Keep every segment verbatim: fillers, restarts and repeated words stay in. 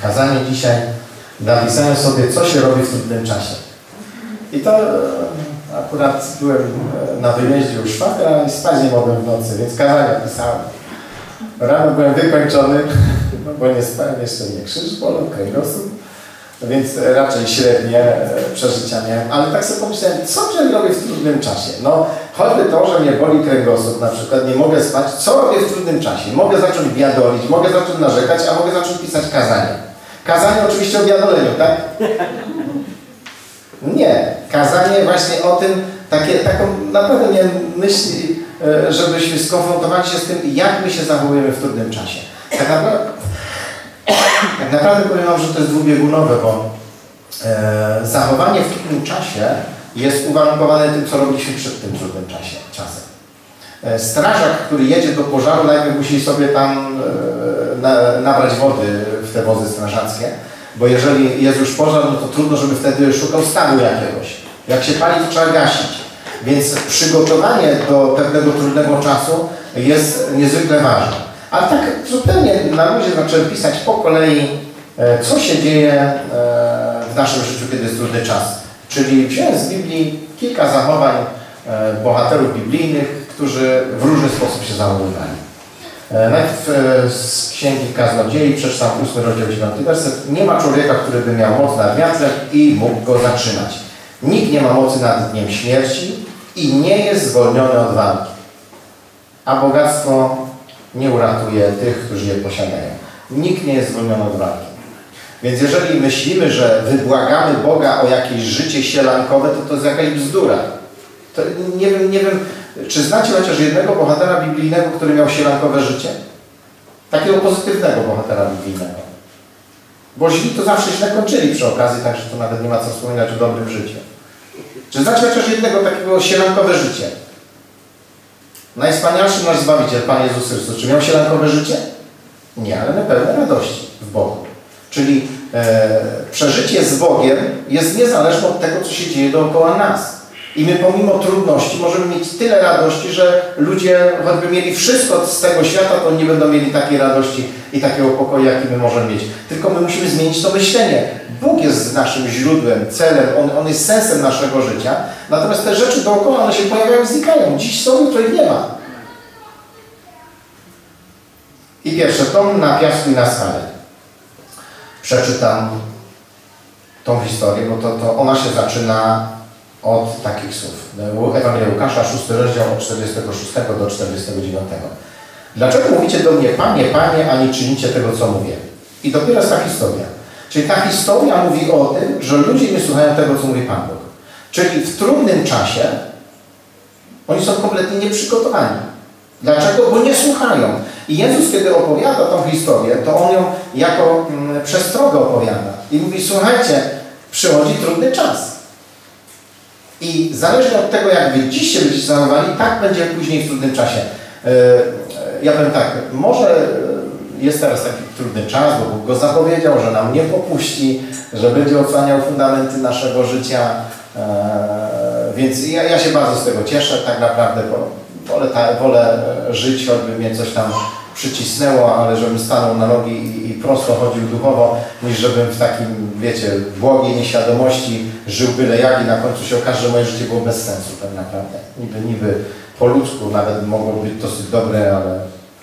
kazanie dzisiaj, napisałem sobie, co się robi w trudnym czasie. I to akurat byłem na wyjeździe u szwagra i spać nie mogłem w nocy, więc kazania pisałem. Rano byłem wykończony, no bo nie spałem, jeszcze nie krzyż bolał, kręgosłup, więc raczej średnie przeżycia miałem. Ale tak sobie pomyślałem, co się robię w trudnym czasie? No, choćby to, że mnie boli kręgosłup na przykład, nie mogę spać, co robię w trudnym czasie? Mogę zacząć biadolić, mogę zacząć narzekać, a mogę zacząć pisać kazanie. Kazanie oczywiście o biadoleniu, tak? Nie. Kazanie właśnie o tym, takie, taką naprawdę miałem myśli, żebyśmy skonfrontowali się z tym, jak my się zachowujemy w trudnym czasie. Tak naprawdę, tak naprawdę powiem wam, że to jest dwubiegunowe, bo e, zachowanie w trudnym czasie jest uwarunkowane tym, co robiliśmy przed tym trudnym czasie, czasem. E, strażak, który jedzie do pożaru, najpierw musi sobie tam e, na, nabrać wody w te wozy strażackie, bo jeżeli jest już pożar, no to trudno, żeby wtedy szukał stanu jakiegoś. Jak się pali, to trzeba gasić. Więc przygotowanie do pewnego trudnego czasu jest niezwykle ważne. Ale tak zupełnie na luzie zacząłem pisać po kolei, co się dzieje w naszym życiu, kiedy jest trudny czas. Czyli wziąłem z Biblii kilka zachowań bohaterów biblijnych, którzy w różny sposób się zachowywali. Najpierw z Księgi Kaznodziei przeczytam ósmy rozdział dziewiąty werset. Nie ma człowieka, który by miał moc nad wiatrem i mógł go zatrzymać. Nikt nie ma mocy nad dniem śmierci i nie jest zwolniony od walki. A bogactwo nie uratuje tych, którzy je posiadają. Nikt nie jest zwolniony od walki. Więc jeżeli myślimy, że wybłagamy Boga o jakieś życie sielankowe, to to jest jakaś bzdura. To nie wiem, nie wiem, czy znacie chociaż jednego bohatera biblijnego, który miał sielankowe życie? Takiego pozytywnego bohatera biblijnego. Bo źli to zawsze źle kończyli przy okazji, także tu nawet nie ma co wspominać o dobrym życiu. Czy znacie chociaż jednego takiego sielankowe życie? Najwspanialszy nasz Zbawiciel, Pan Jezus Chrystus, czy miał sielankowe życie? Nie, ale my pełne radości w Bogu. Czyli e, przeżycie z Bogiem jest niezależne od tego, co się dzieje dookoła nas. I my pomimo trudności możemy mieć tyle radości, że ludzie, choćby mieli wszystko z tego świata, to nie będą mieli takiej radości i takiego pokoju, jaki my możemy mieć. Tylko my musimy zmienić to myślenie. Bóg jest naszym źródłem, celem, On, on jest sensem naszego życia. Natomiast te rzeczy dookoła, one się pojawiają i znikają. Dziś są, jutro ich nie ma. I pierwsze, dom na piasku i na skale. Przeczytam tą historię, bo to, to ona się zaczyna od takich słów. Ewangelia Łukasza, szósty rozdział od czterdziestego szóstego do czterdziestego dziewiątego. Dlaczego mówicie do mnie, Panie, Panie, a nie czynicie tego, co mówię? I dopiero jest ta historia. Czyli ta historia mówi o tym, że ludzie nie słuchają tego, co mówi Pan Bóg. Czyli w trudnym czasie oni są kompletnie nieprzygotowani. Dlaczego? Bo nie słuchają. I Jezus, kiedy opowiada tą historię, to On ją jako mm, przestrogę opowiada. I mówi, słuchajcie, przychodzi trudny czas. I zależnie od tego, jak wy dziś się będziecie zachowali, tak będzie później w trudnym czasie. Ja powiem tak, może jest teraz taki trudny czas, bo Bóg go zapowiedział, że nam nie popuści, że będzie odsłaniał fundamenty naszego życia. Więc ja, ja się bardzo z tego cieszę, tak naprawdę wolę, ta, wolę żyć, choćby mnie coś tam przycisnęło, ale żebym stanął na nogi i, i prosto chodził duchowo, niż żebym w takim, wiecie, błogiej nieświadomości żył byle jak i na końcu się okaże, że moje życie było bez sensu tak naprawdę. Niby, niby po ludzku nawet mogło być dosyć dobre, ale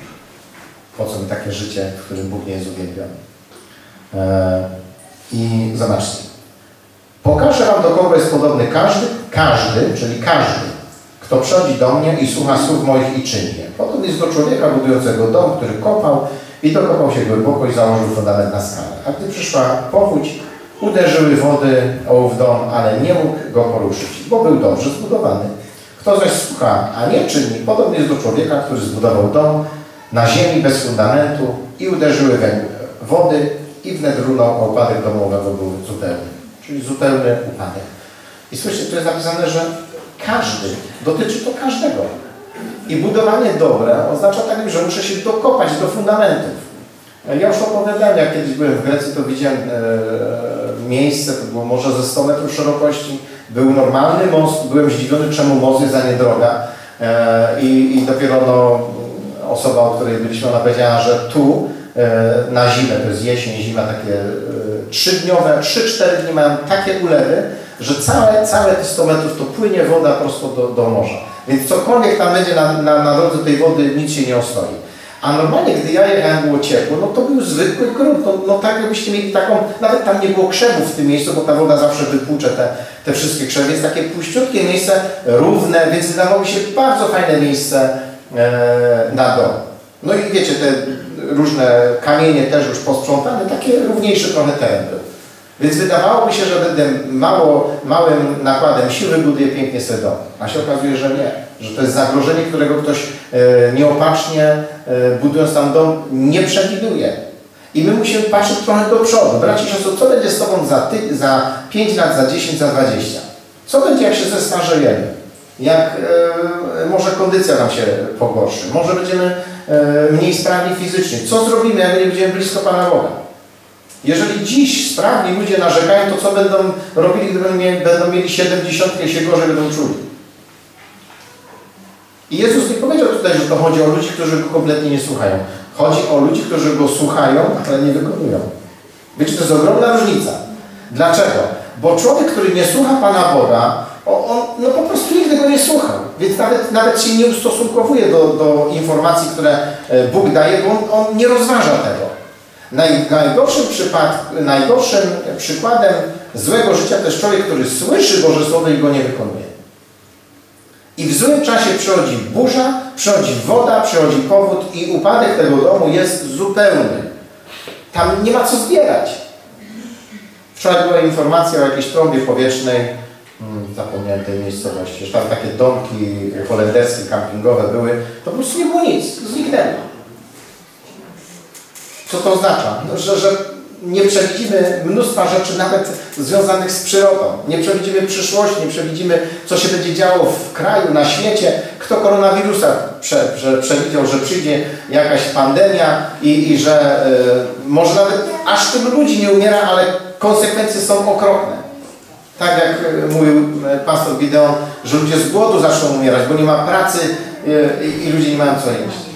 po co mi takie życie, w którym Bóg nie jest uwielbiony. Eee, I zobaczcie. Pokażę wam, do kogo jest podobny każdy, każdy, czyli każdy, kto przychodzi do mnie i słucha słów moich i czyni je. Potem jest do człowieka budującego dom, który kopał i dokopał się głęboko i założył fundament na skalę. A gdy przyszła powódź, uderzyły wody ołów dom, ale nie mógł go poruszyć, bo był dobrze zbudowany. Kto zaś słucha, a nie czyni, podobny jest do człowieka, który zbudował dom na ziemi bez fundamentu i uderzyły weń wody i wnet runął, a upadek domowego był zupełny. Czyli zupełny upadek. I słyszycie, tu jest napisane, że każdy, dotyczy to każdego. I budowanie dobre oznacza tak, że muszę się dokopać do fundamentów. Ja już opowiadałem, jak kiedyś byłem w Grecji, to widziałem e, miejsce, to było może ze sto metrów szerokości, był normalny most, byłem zdziwiony, czemu most jest za nie droga. E, i, I dopiero no, osoba, o której byliśmy, ona powiedziała, że tu na zimę, to jest jesień, zima, takie trzydniowe, trzy cztery dni mają takie ulewy, że całe, całe te sto metrów to płynie woda prosto do, do morza. Więc cokolwiek tam będzie na, na, na drodze tej wody, nic się nie ostoi. A normalnie, gdy ja jechałem, było ciepło, no to był zwykły grunt. No, no tak jakbyście mieli taką, nawet tam nie było krzewów w tym miejscu, bo ta woda zawsze wypłucze te, te wszystkie krzewy. Jest takie puściutkie miejsce, równe, więc wydawało mi się bardzo fajne miejsce e, na dom. No i wiecie, te różne kamienie też już posprzątane, takie równiejszy trochę teren był. Więc wydawałoby się, że będę mało, małym nakładem siły buduje pięknie sobie dom. A się okazuje, że nie. Że to jest zagrożenie, którego ktoś e, nieopatrznie e, budując tam dom nie przewiduje. I my musimy patrzeć trochę do przodu. Bracia i siostry, co będzie z Tobą za, ty, za pięć lat, za dziesięć, za dwadzieścia? Co będzie, jak się zestarzejemy? Jak e, może kondycja nam się pogorszy? Może będziemy e, mniej sprawni fizycznie? Co zrobimy, jak nie będziemy blisko Pana Boga? Jeżeli dziś sprawni ludzie narzekają, to co będą robili, gdy będą mieli, będą mieli siedemdziesiątkę i się gorzej będą czuli? I Jezus nie powiedział tutaj, że to chodzi o ludzi, którzy Go kompletnie nie słuchają. Chodzi o ludzi, którzy Go słuchają, ale nie wykonują. Wiecie, to jest ogromna różnica. Dlaczego? Bo człowiek, który nie słucha Pana Boga, on, on no po prostu nigdy Go nie słuchał. Więc nawet, nawet się nie ustosunkowuje do, do informacji, które Bóg daje, bo on, on nie rozważa tego. Naj, najgorszym, przypad, najgorszym przykładem złego życia to jest człowiek, który słyszy Boże Słowo i go nie wykonuje. I w złym czasie przychodzi burza, przychodzi woda, przychodzi powódź i upadek tego domu jest zupełny. Tam nie ma co zbierać. Wczoraj była informacja o jakiejś trąbie powietrznej, hmm, zapomniałem tej miejscowości, że tam takie domki holenderskie, kampingowe były, to po prostu nie było nic, zniknęło. Co to oznacza? No, że, że nie przewidzimy mnóstwa rzeczy nawet związanych z przyrodą. Nie przewidzimy przyszłości, nie przewidzimy, co się będzie działo w kraju, na świecie. Kto koronawirusa prze, prze, przewidział, że przyjdzie jakaś pandemia i, i że y, może nawet aż tylu ludzi nie umiera, ale konsekwencje są okropne. Tak jak mówił pastor Gideon, że ludzie z głodu zaczną umierać, bo nie ma pracy y, i ludzie nie mają co jeść.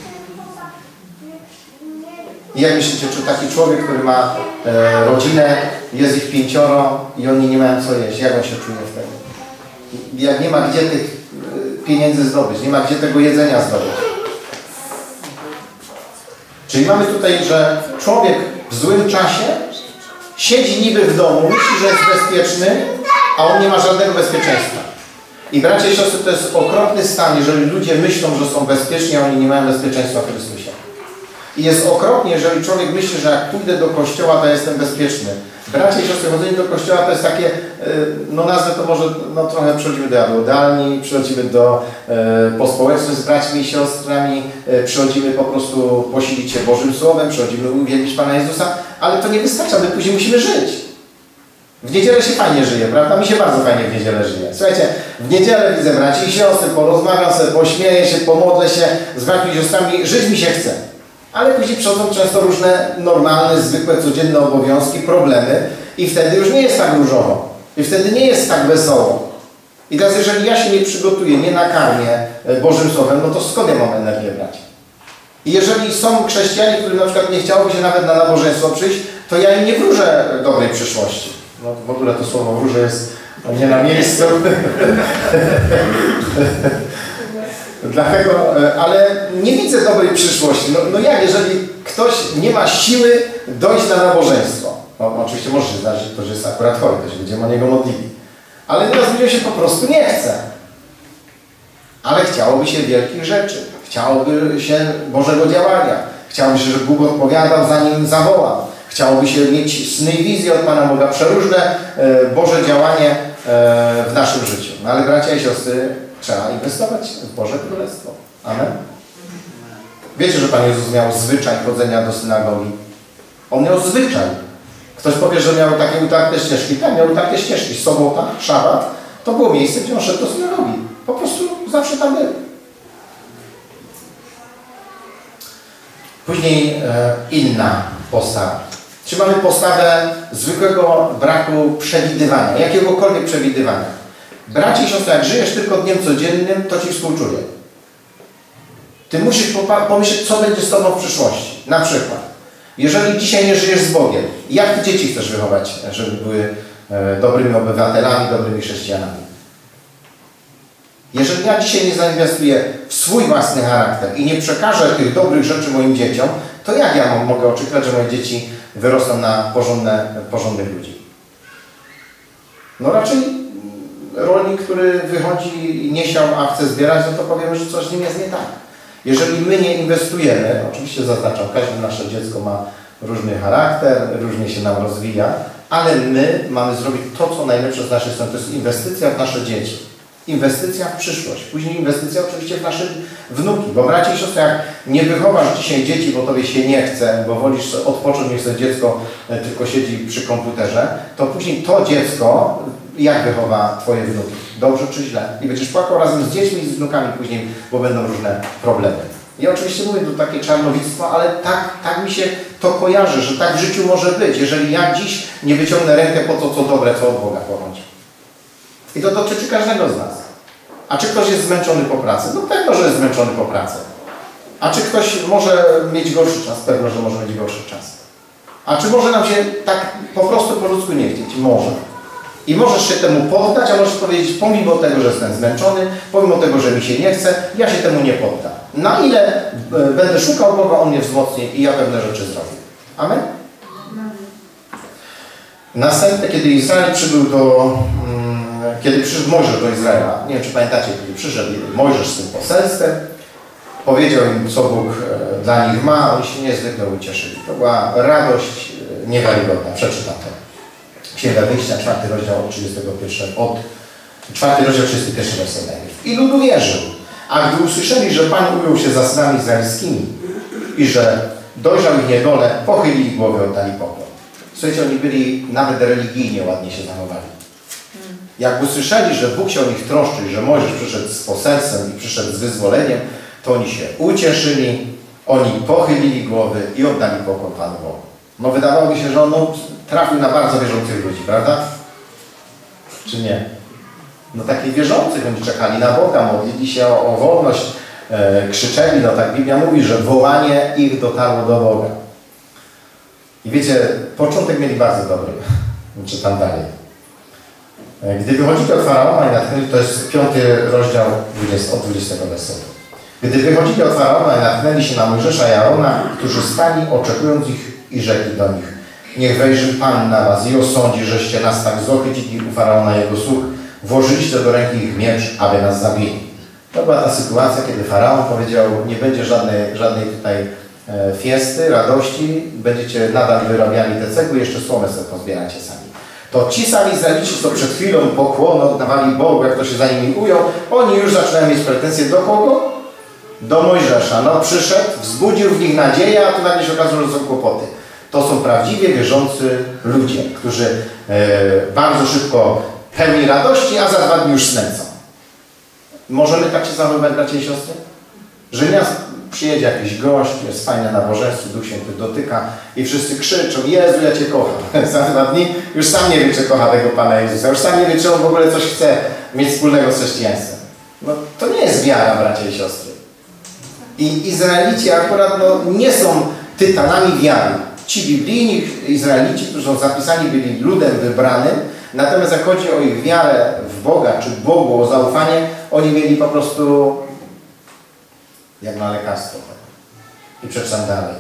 I jak myślicie, czy taki człowiek, który ma e, rodzinę, jest ich pięcioro i oni nie mają co jeść, jak on się czuje wtedy? Jak nie ma gdzie tych e, pieniędzy zdobyć, nie ma gdzie tego jedzenia zdobyć. Czyli mamy tutaj, że człowiek w złym czasie siedzi niby w domu, myśli, że jest bezpieczny, a on nie ma żadnego bezpieczeństwa. I bracia i siostry, to jest okropny stan, jeżeli ludzie myślą, że są bezpieczni, a oni nie mają bezpieczeństwa w Chrystusie. I jest okropnie, jeżeli człowiek myśli, że jak pójdę do kościoła, to jestem bezpieczny. Bracia i siostry, chodzenie do kościoła to jest takie, no nazwę to może, no trochę przychodzimy do jadłodalni, przychodzimy do, po społeczność z braćmi i siostrami, przychodzimy po prostu posilić się Bożym Słowem, przychodzimy uwielbić Pana Jezusa, ale to nie wystarcza, my później musimy żyć. W niedzielę się fajnie żyje, prawda? Mi się bardzo fajnie w niedzielę żyje. Słuchajcie, w niedzielę widzę braci i siostry, porozmawiam sobie, pośmieję się, pomodlę się z braćmi i siostrami, żyć mi się chce. Ale później przychodzą często różne normalne, zwykłe, codzienne obowiązki, problemy i wtedy już nie jest tak różowo. I wtedy nie jest tak wesoło. I teraz jeżeli ja się nie przygotuję, nie nakarmię Bożym Słowem, no to skąd ja mam energię brać? I jeżeli są chrześcijanie, którym na przykład nie chciałoby się nawet na nabożeństwo przyjść, to ja im nie wróżę dobrej przyszłości. No w ogóle to słowo wróżę jest nie na miejscu. Dlatego, ale nie widzę dobrej przyszłości. No, no jak, jeżeli ktoś nie ma siły dojść na nabożeństwo? No, oczywiście może się zdarzyć, że ktoś jest akurat chory, to się będziemy o niego modlili. Ale nieraz ludziom się po prostu nie chce. Ale chciałoby się wielkich rzeczy. Chciałoby się Bożego działania. Chciałoby się, żeby Bóg odpowiadał, zanim zawołał. Chciałoby się mieć sny i wizje od Pana Boga, przeróżne e, Boże działanie e, w naszym życiu. No ale bracia i siostry, trzeba inwestować w Boże Królestwo. Amen? Wiecie, że Pan Jezus miał zwyczaj chodzenia do synagogi. On miał zwyczaj. Ktoś powie, że miał takie utarte ścieżki. Tak, miał utarte ścieżki. Sobota, szabat, to było miejsce, gdzie on szedł do synagogi. Po prostu zawsze tam był. Później e, inna postawa. Czy mamy postawę zwykłego braku przewidywania, jakiegokolwiek przewidywania. Bracie i siostry, jak żyjesz tylko dniem codziennym, to Ci współczuję. Ty musisz pomyśleć, co będzie z Tobą w przyszłości. Na przykład, Jeżeli dzisiaj nie żyjesz z Bogiem, jak Ty dzieci chcesz wychować, żeby były dobrymi obywatelami, dobrymi chrześcijanami? Jeżeli ja dzisiaj nie zainwestuję w swój własny charakter i nie przekażę tych dobrych rzeczy moim dzieciom, to jak ja mogę oczekiwać, że moje dzieci wyrosną na porządne, porządnych ludzi? No raczej rolnik, który wychodzi i nie siał, a chce zbierać, no to powiemy, że coś z nim jest nie tak. Jeżeli my nie inwestujemy, oczywiście zaznaczam, każde nasze dziecko ma różny charakter, różnie się nam rozwija, ale my mamy zrobić to, co najlepsze z naszej strony. To jest inwestycja w nasze dzieci. Inwestycja w przyszłość. Później inwestycja oczywiście w nasze wnuki. Bo bracia i siostry, jak nie wychowasz dzisiaj dzieci, bo tobie się nie chce, bo wolisz odpocząć, niech sobie dziecko tylko siedzi przy komputerze, to później to dziecko, jak wychowa twoje wnuki? Dobrze czy źle? I będziesz płakał razem z dziećmi i z wnukami później, bo będą różne problemy. Ja oczywiście mówię to takie czarnowictwo, ale tak, tak mi się to kojarzy, że tak w życiu może być, jeżeli ja dziś nie wyciągnę rękę po to, co dobre, co od Boga pochodzi. I to dotyczy każdego z nas. A czy ktoś jest zmęczony po pracy? No pewno, że jest zmęczony po pracy. A czy ktoś może mieć gorszy czas? Pewno, że może mieć gorszy czas. A czy może nam się tak po prostu po ludzku nie chcieć? Może. I możesz się temu poddać, a możesz powiedzieć, pomimo tego, że jestem zmęczony, pomimo tego, że mi się nie chce, ja się temu nie poddam. Na ile będę szukał Boga, On mnie wzmocni i ja pewne rzeczy zrobię. Amen? Następnie, kiedy Izrael przybył do... Kiedy przyszedł Mojżesz do Izraela, nie wiem, czy pamiętacie, kiedy przyszedł Mojżesz z tym poselstwem, powiedział im, co Bóg dla nich ma, oni się niezwykle ucieszyli. To była radość niewiarygodna. Przeczytam to. Księga Wyjścia, czwarty rozdział od trzydziestego pierwszego, od czwarty rozdział trzydziesty pierwszy werset najpierw. I lud uwierzył, a gdy usłyszeli, że Pan ujął się za synami izraelskimi i że dojrzał ich niedolę, pochylili głowy, oddali pokłon. Słuchajcie, oni byli nawet religijnie ładnie się zachowali. Jak usłyszeli, że Bóg się o nich troszczy, że Mojżesz przyszedł z poselstwem i przyszedł z wyzwoleniem, to oni się ucieszyli, oni pochylili głowy i oddali pokłon Panu Bogu. No wydawałoby się, że on no, trafił na bardzo wierzących ludzi, prawda? Czy nie? No takich wierzących, oni czekali na Boga, modlili się o, o wolność, e, krzyczeli, no tak Biblia mówi, że wołanie ich dotarło do Boga. I wiecie, początek mieli bardzo dobry. Czytam dalej. Gdy wychodzili od Faraona i natknęli, to jest piąty rozdział dwudziesty, od dwudziestego wersetu. Gdy wychodzili od Faraona i natknęli się na Mojżesza i Aarona, którzy stali, oczekując ich i rzekli do nich: niech wejrzy Pan na was i osądzi, żeście nas tak zohycili u Faraona jego sług, włożyliście do ręki ich miecz, aby nas zabili. To była ta sytuacja, kiedy Faraon powiedział: nie będzie żadnej, żadnej tutaj e, fiesty, radości, będziecie nadal wyrabiali te cegły, jeszcze słomę sobie pozbieracie sami. To ci sami Izraelici, co przed chwilą pokłon oddawali Bogu, jak to się za nimi ujął, oni już zaczynają mieć pretensje do kogo? Do Mojżesza. No przyszedł, wzbudził w nich nadzieję, a tu nagle się okazało, że są kłopoty. To są prawdziwie wierzący ludzie, którzy e, bardzo szybko pełni radości, a za dwa dni już snęcą. Możemy tak się zachowywać, bracia i siostry? Że nieraz przyjedzie jakiś gość, jest fajne nabożeństwo, Duch Święty dotyka i wszyscy krzyczą: Jezu, ja Cię kocham. Za dwa dni już sam nie wie, czy kocha tego Pana Jezusa. Już sam nie wie, czy on w ogóle coś chce mieć wspólnego z chrześcijaństwem. No to nie jest wiara, bracia i siostry. I Izraelici akurat no, nie są tytanami wiary. Ci biblijni Izraelici, którzy są zapisani, byli ludem wybranym, natomiast jak chodzi o ich wiarę w Boga, czy Bogu, o zaufanie, oni mieli po prostu jak na lekarstwo. I przeczytam dalej.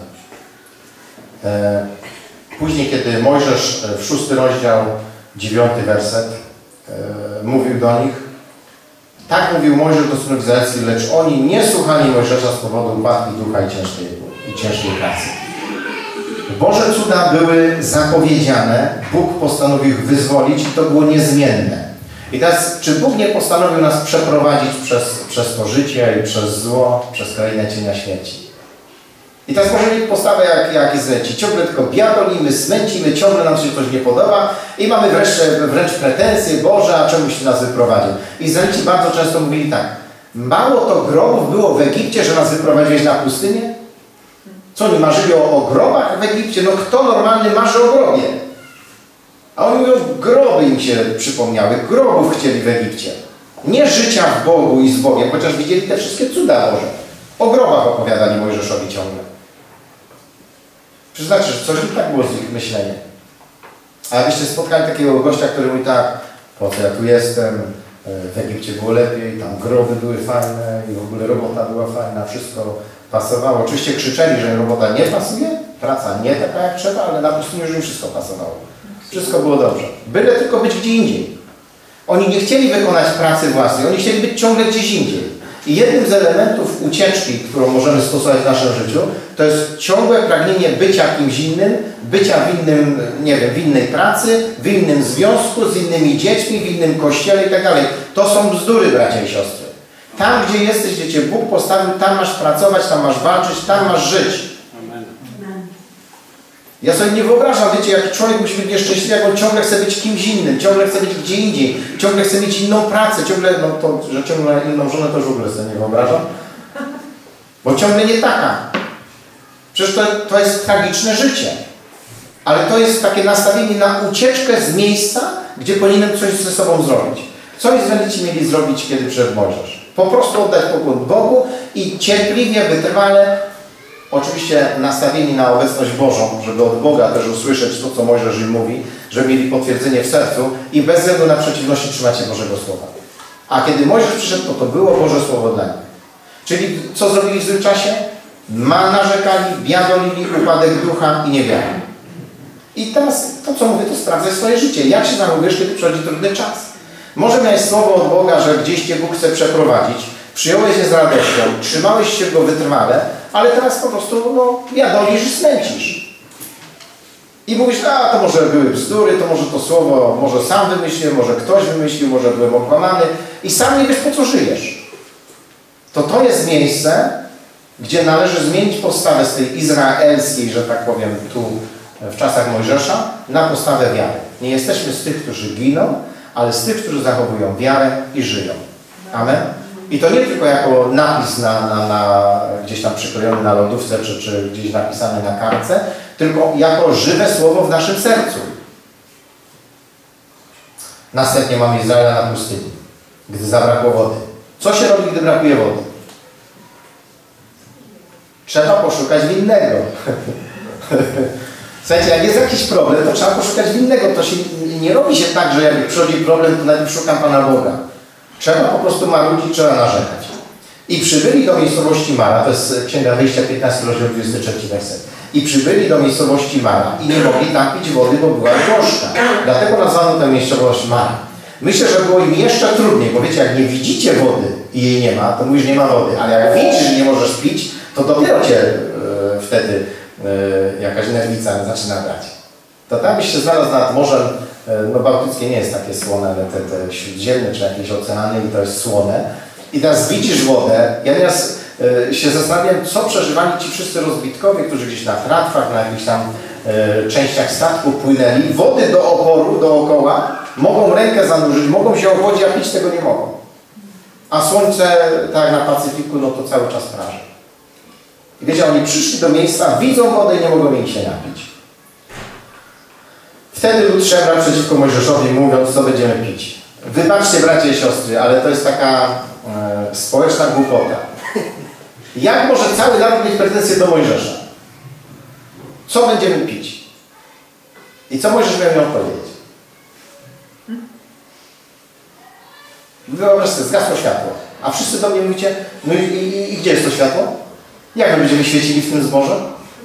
E, później, kiedy Mojżesz w szósty rozdział, dziewiąty werset, e, mówił do nich: tak mówił Mojżesz do synów izraelskich, lecz oni nie słuchali Mojżesza z powodu upadku ducha i ciężkiej, i ciężkiej pracy. Boże cuda były zapowiedziane, Bóg postanowił ich wyzwolić i to było niezmienne. I teraz, czy Bóg nie postanowił nas przeprowadzić przez, przez to życie i przez zło, przez krainę cienia śmierci? I teraz może mieć postawę jak, jak Izraelici. Ciągle tylko biadolimy, smęcimy, ciągle nam się coś nie podoba i mamy wręcz, wręcz pretensje: Boże, a czemuś nas wyprowadził? Izraelici bardzo często mówili tak: mało to grobów było w Egipcie, że nas wyprowadziłeś na pustynię? Co oni marzyli o, o grobach w Egipcie? No kto normalny marzy o grobie? A oni mówią, groby im się przypomniały, grobów chcieli w Egipcie. Nie życia w Bogu i z Bogiem, chociaż widzieli te wszystkie cuda Boże. O grobach opowiadali Mojżeszowi ciągle. Przyznacie, że coś nie tak było z ich myśleniem. A jakbyście spotkali takiego gościa, który mówi tak, po co ja tu jestem, w Egipcie było lepiej, tam groby były fajne i w ogóle robota była fajna, wszystko pasowało. Oczywiście krzyczeli, że robota nie pasuje, praca nie taka jak trzeba, ale na pustyni już im wszystko pasowało. Wszystko było dobrze. Byle tylko być gdzie indziej. Oni nie chcieli wykonać pracy własnej, oni chcieli być ciągle gdzieś indziej. I jednym z elementów ucieczki, którą możemy stosować w naszym życiu, to jest ciągłe pragnienie bycia kimś innym, bycia w innym, nie wiem, w innej pracy, w innym związku, z innymi dziećmi, w innym kościele i tak dalej. To są bzdury, bracia i siostry. Tam, gdzie jesteś, gdzie Cię Bóg postawił, tam masz pracować, tam masz walczyć, tam masz żyć. Ja sobie nie wyobrażam, wiecie, jaki człowiek musi być nieszczęśliwy, jak on ciągle chce być kimś innym, ciągle chce być gdzie indziej, ciągle chce mieć inną pracę, ciągle, no to, że ciągle inną żonę to już w ogóle sobie nie wyobrażam, bo ciągle nie taka. Przecież to, to jest tragiczne życie, ale to jest takie nastawienie na ucieczkę z miejsca, gdzie powinienem coś ze sobą zrobić. Co Izraelici mieli zrobić, kiedy przyszedł Mojżesz? Po prostu oddać pokłon Bogu i cierpliwie, wytrwale, oczywiście nastawieni na obecność Bożą, żeby od Boga też usłyszeć to, co Mojżesz im mówi, żeby mieli potwierdzenie w sercu i bez względu na przeciwności trzymać się Bożego Słowa. A kiedy Mojżesz przyszedł, to to było Boże Słowo dla nich. Czyli co zrobili w złym czasie? Ma narzekali, biadolili, upadek ducha i niewiarę. I teraz to, co mówię, to sprawdzaj swoje życie. Jak się zachowujesz, kiedy przychodzi trudny czas? Może miałeś słowo od Boga, że gdzieś Cię Bóg chce przeprowadzić, przyjąłeś je z radością, trzymałeś się go wytrwale, ale teraz po prostu no, jadolisz i smęcisz. I mówisz, a to może były bzdury, to może to słowo, może sam wymyślił, może ktoś wymyślił, może byłem okłamany i sam nie wiesz, po co żyjesz. To to jest miejsce, gdzie należy zmienić postawę z tej izraelskiej, że tak powiem, tu w czasach Mojżesza, na postawę wiary. Nie jesteśmy z tych, którzy giną, ale z tych, którzy zachowują wiarę i żyją. Amen? I to nie tylko jako napis na, na, na, gdzieś tam przyklejony na lodówce, czy, czy gdzieś napisany na kartce, tylko jako żywe słowo w naszym sercu. Następnie mamy Izraela na pustyni, gdy zabrakło wody. Co się robi, gdy brakuje wody? Trzeba poszukać winnego. Słuchajcie, jak jest jakiś problem, to trzeba poszukać winnego. To się nie robi się tak, że jak przychodzi problem, to najpierw szukam Pana Boga. Trzeba po prostu marudzić, trzeba narzekać. I przybyli do miejscowości Mara, to jest Księga Wyjścia, piętnasty rozdział, dwudziesty trzeci werset. I przybyli do miejscowości Mara i nie mogli tam pić wody, bo była gorzka. Dlatego nazwano tę miejscowość Mara. Myślę, że było im jeszcze trudniej, bo wiecie, jak nie widzicie wody i jej nie ma, to mówisz, nie ma wody. Ale jak widzisz, że nie możesz pić, to dopiero Cię yy, wtedy yy, jakaś nerwica zaczyna brać. To tam byś się znalazł nad morzem, no bałtyckie nie jest takie słone, ale te, te śródziemne czy jakieś oceany i to jest słone. I teraz widzisz wodę. Ja teraz y, się zastanawiam, co przeżywali ci wszyscy rozbitkowie, którzy gdzieś na tratwach, na jakichś tam y, częściach statku płynęli. Wody do oporu, dookoła, mogą rękę zanurzyć, mogą się ochodzić, a pić tego nie mogą. A słońce, tak jak na Pacyfiku, no to cały czas praży. I wiecie, oni przyszli do miejsca, widzą wodę i nie mogą jej się napić. Wtedy lud szemra przeciwko Mojżeszowi, mówiąc, co będziemy pić. Wybaczcie, bracia i siostry, ale to jest taka e, społeczna głupota. Jak może cały naród mieć pretensje do Mojżesza? Co będziemy pić? I co Mojżesz miał mi odpowiedzieć? Wyobraź sobie, zgasło światło. A wszyscy do mnie mówicie, no i, i, i gdzie jest to światło? Jak my będziemy świecili w tym zboże?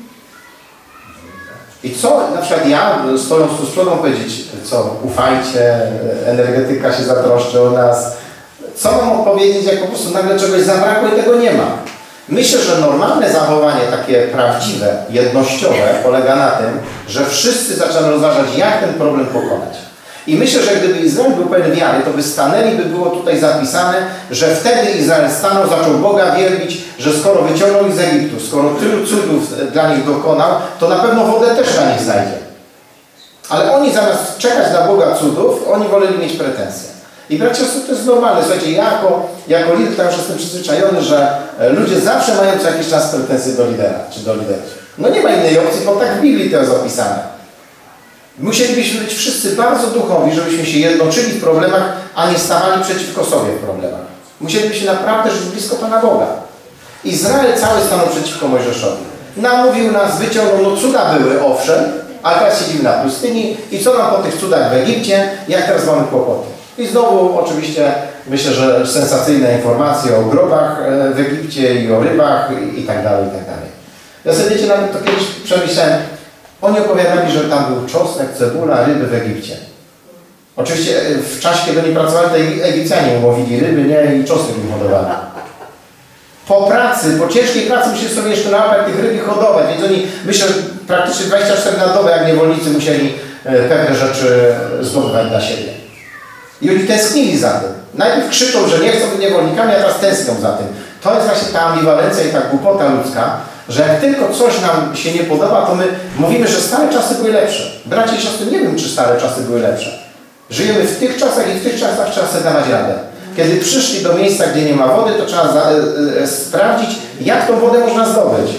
I co na przykład ja, stojąc tu z przodu, powiedzieć, co, ufajcie, energetyka się zatroszczy o nas. Co mam odpowiedzieć, jak po prostu nagle czegoś zabrakło i tego nie ma? Myślę, że normalne zachowanie, takie prawdziwe, jednościowe, polega na tym, że wszyscy zaczęli rozważać, jak ten problem pokonać. I myślę, że gdyby Izrael był pełen wiary, to by stanęli, by było tutaj zapisane, że wtedy Izrael stanął, zaczął Boga wielbić, że skoro wyciągnął ich z Egiptu, skoro tylu cudów dla nich dokonał, to na pewno wodę też dla nich znajdzie. Ale oni zamiast czekać na Boga cudów, oni woleli mieć pretensje. I bracia, to jest normalne. Słuchajcie, ja jako, jako lider tam już jestem przyzwyczajony, że ludzie zawsze mają co jakiś czas pretensje do lidera, czy do liderów. No nie ma innej opcji, bo tak w Biblii to jest opisane. Musielibyśmy być wszyscy bardzo duchowi, żebyśmy się jednoczyli w problemach, a nie stawali przeciwko sobie w problemach. Musielibyśmy naprawdę żyć blisko Pana Boga. Izrael cały stanął przeciwko Mojżeszowi. namówił nas, wyciągnął, no cuda były, owszem, ale teraz siedzimy na pustyni i co nam po tych cudach w Egipcie, jak teraz mamy kłopoty. I znowu oczywiście myślę, że sensacyjne informacje o grobach w Egipcie i o rybach i tak dalej, i tak dalej. Ja sobie wiecie, nawet to kiedyś przemyślałem, oni opowiadali, że tam był czosnek, cebula, ryby w Egipcie. Oczywiście w czasie, kiedy oni pracowali, to Egipcjanie łowili ryby, nie, i czosnek im hodowali. Po pracy, po ciężkiej pracy musieli sobie jeszcze nałapać tych ryb i hodować, więc oni, myślę, że praktycznie dwadzieścia cztery na dobę, jak niewolnicy, musieli pewne rzeczy zdobywać dla siebie. I oni tęsknili za tym. Najpierw krzyczą, że nie chcą być niewolnikami, a teraz tęsknią za tym. To jest właśnie ta ambiwalencja i ta głupota ludzka, że jak tylko coś nam się nie podoba, to my mówimy, że stare czasy były lepsze. Bracia i siostry, nie wiem, czy stare czasy były lepsze. Żyjemy w tych czasach i w tych czasach trzeba sobie dawać radę. Kiedy przyszli do miejsca, gdzie nie ma wody, to trzeba za, e, sprawdzić, jak tą wodę można zdobyć.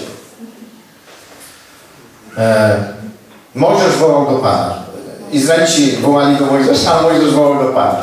E, Mojżesz wołał do Pana. Izraelici wołali do Mojżesza, a Mojżesz wołał do Pana.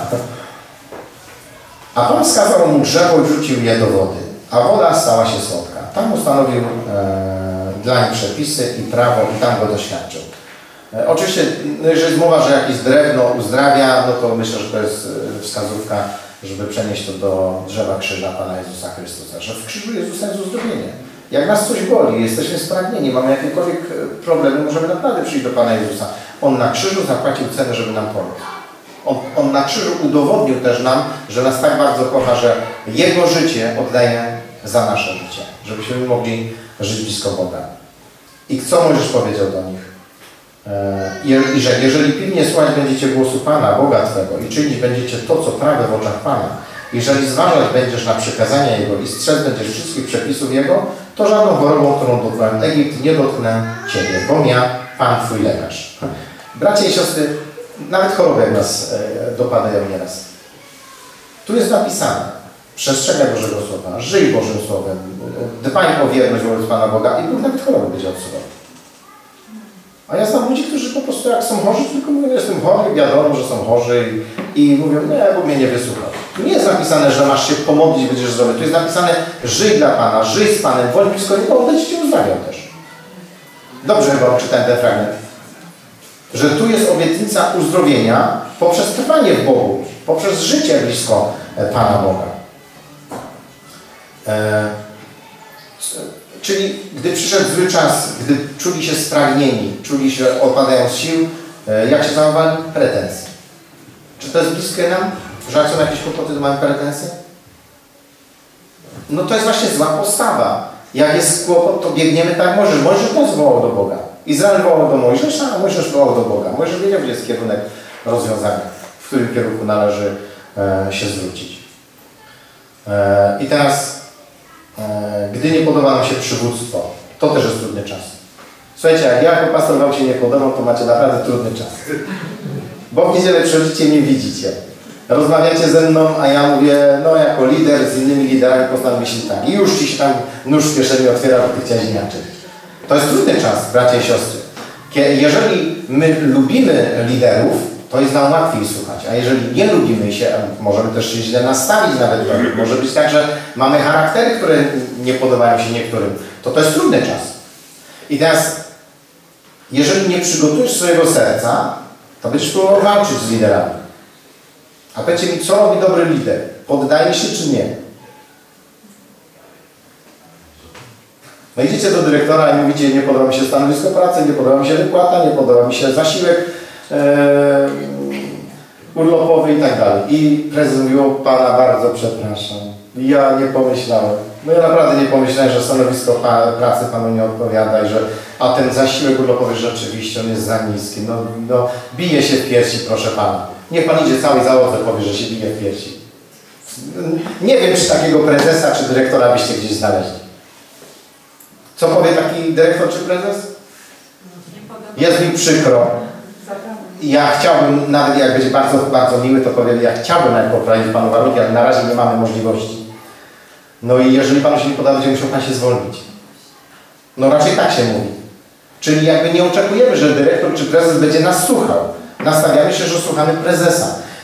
A Pan wskazał mu drzewo i rzucił je do wody, a woda stała się słodka. Tam ustanowił e, dla nich przepisy i prawo i tam go doświadczył. E, oczywiście, jeżeli jest mowa, że jakieś drewno uzdrawia, no to myślę, że to jest wskazówka, żeby przenieść to do drzewa krzyża Pana Jezusa Chrystusa. Że w krzyżu Jezusa jest uzdrowienie. Jak nas coś boli, jesteśmy spragnieni, mamy jakiekolwiek problemy, możemy naprawdę przyjść do Pana Jezusa. On na krzyżu zapłacił cenę, żeby nam pomóc. On, on na krzyżu udowodnił też nam, że nas tak bardzo kocha, że Jego życie oddaje za nasze życie. Żebyśmy mogli żyć blisko Boga. I co Mojżesz powiedział do nich? I że jeżeli pilnie słuchać będziecie głosu Pana, Boga Twego i czynić będziecie to, co prawe w oczach Pana, jeżeli zważać będziesz na przykazania Jego i strzec będziesz wszystkich przepisów Jego, to żadną chorobą, którą dotknąłem Egipt, nie dotknę Ciebie, bo ja, Pan Twój lekarz. Bracia i siostry, nawet choroby jak nas e, dopadają nieraz. Tu jest napisane, przestrzegaj Bożego Słowa, żyj Bożym Słowem, dbaj o wierność wobec Pana Boga i Bóg nawet choroby będzie odsuwał. A ja znam ludzi, którzy po prostu jak są chorzy, tylko mówią, jestem chory, wiadomo, że są chorzy i, i mówią, nie, Bóg mnie nie wysłuchał. Tu nie jest napisane, że masz się pomodlić, będziesz zdrowy. Tu jest napisane, żyj dla Pana, żyj z Panem, bądź blisko Niego, On będzie Cię uzdrawiał też. Dobrze chyba czytałem ten fragment. Że tu jest obietnica uzdrowienia poprzez trwanie w Bogu, poprzez życie blisko Pana Boga. E, czyli gdy przyszedł zły czas, gdy czuli się spragnieni, czuli się, opadają z sił, e, jak się zachowali? Pretensje. Czy to jest bliskie nam? Że jak są jakieś kłopoty, to mamy pretensje? No to jest właśnie zła postawa. Jak jest kłopot, to biegniemy tak Mojżesz. Mojżesz też wołał do Boga. Izrael wołał do Mojżesza, a Mojżesz wołał do Boga. Mojżesz wiedział, gdzie jest kierunek rozwiązania, w którym kierunku należy e, się zwrócić. E, I teraz, e, gdy nie podoba nam się przywództwo, to też jest trudny czas. Słuchajcie, jak ja jako pastor wam się nie podobam, to macie naprawdę trudny czas. Bo w niedzielę przychodzicie i mnie widzicie. Rozmawiacie ze mną, a ja mówię, no jako lider z innymi liderami poznam myśli tak. I już ci się tam nóż w kieszeni otwiera, bo ty chciałeś inaczej. To jest trudny czas, bracia i siostry. Jeżeli my lubimy liderów, to jest nam łatwiej słuchać. A jeżeli nie lubimy się, możemy też się źle nastawić nawet. Może być tak, że mamy charaktery, które nie podobają się niektórym. To to jest trudny czas. I teraz, jeżeli nie przygotujesz swojego serca, to będziesz próbował walczyć z liderami. A powiedzcie mi, co robi dobry lider? Poddaje się czy nie? No idziecie do dyrektora i mówicie, nie podoba mi się stanowisko pracy, nie podoba mi się wypłata, nie podoba mi się zasiłek e, urlopowy i tak dalej. I prezes mówił, Pana bardzo przepraszam. Ja nie pomyślałem. No ja naprawdę nie pomyślałem, że stanowisko pa, pracy Panu nie odpowiada i że a ten zasiłek urlopowy rzeczywiście on jest za niski. No, no bije się w piersi, proszę Pana. Niech Pan idzie całej załodze, powie, że się bije w piersi. Nie wiem, czy takiego prezesa, czy dyrektora byście gdzieś znaleźli. Co powie taki dyrektor czy prezes? Jest mi przykro. Ja chciałbym, nawet jak będzie bardzo, bardzo miły, to powiem, ja chciałbym nawet poprawić Panu warunki, ale na razie nie mamy możliwości. No i jeżeli Panu się nie podoba, będzie musiał Pan się zwolnić. No raczej tak się mówi. Czyli jakby nie oczekujemy, że dyrektor czy prezes będzie nas słuchał. Nastawiamy się, że słuchamy prezesa.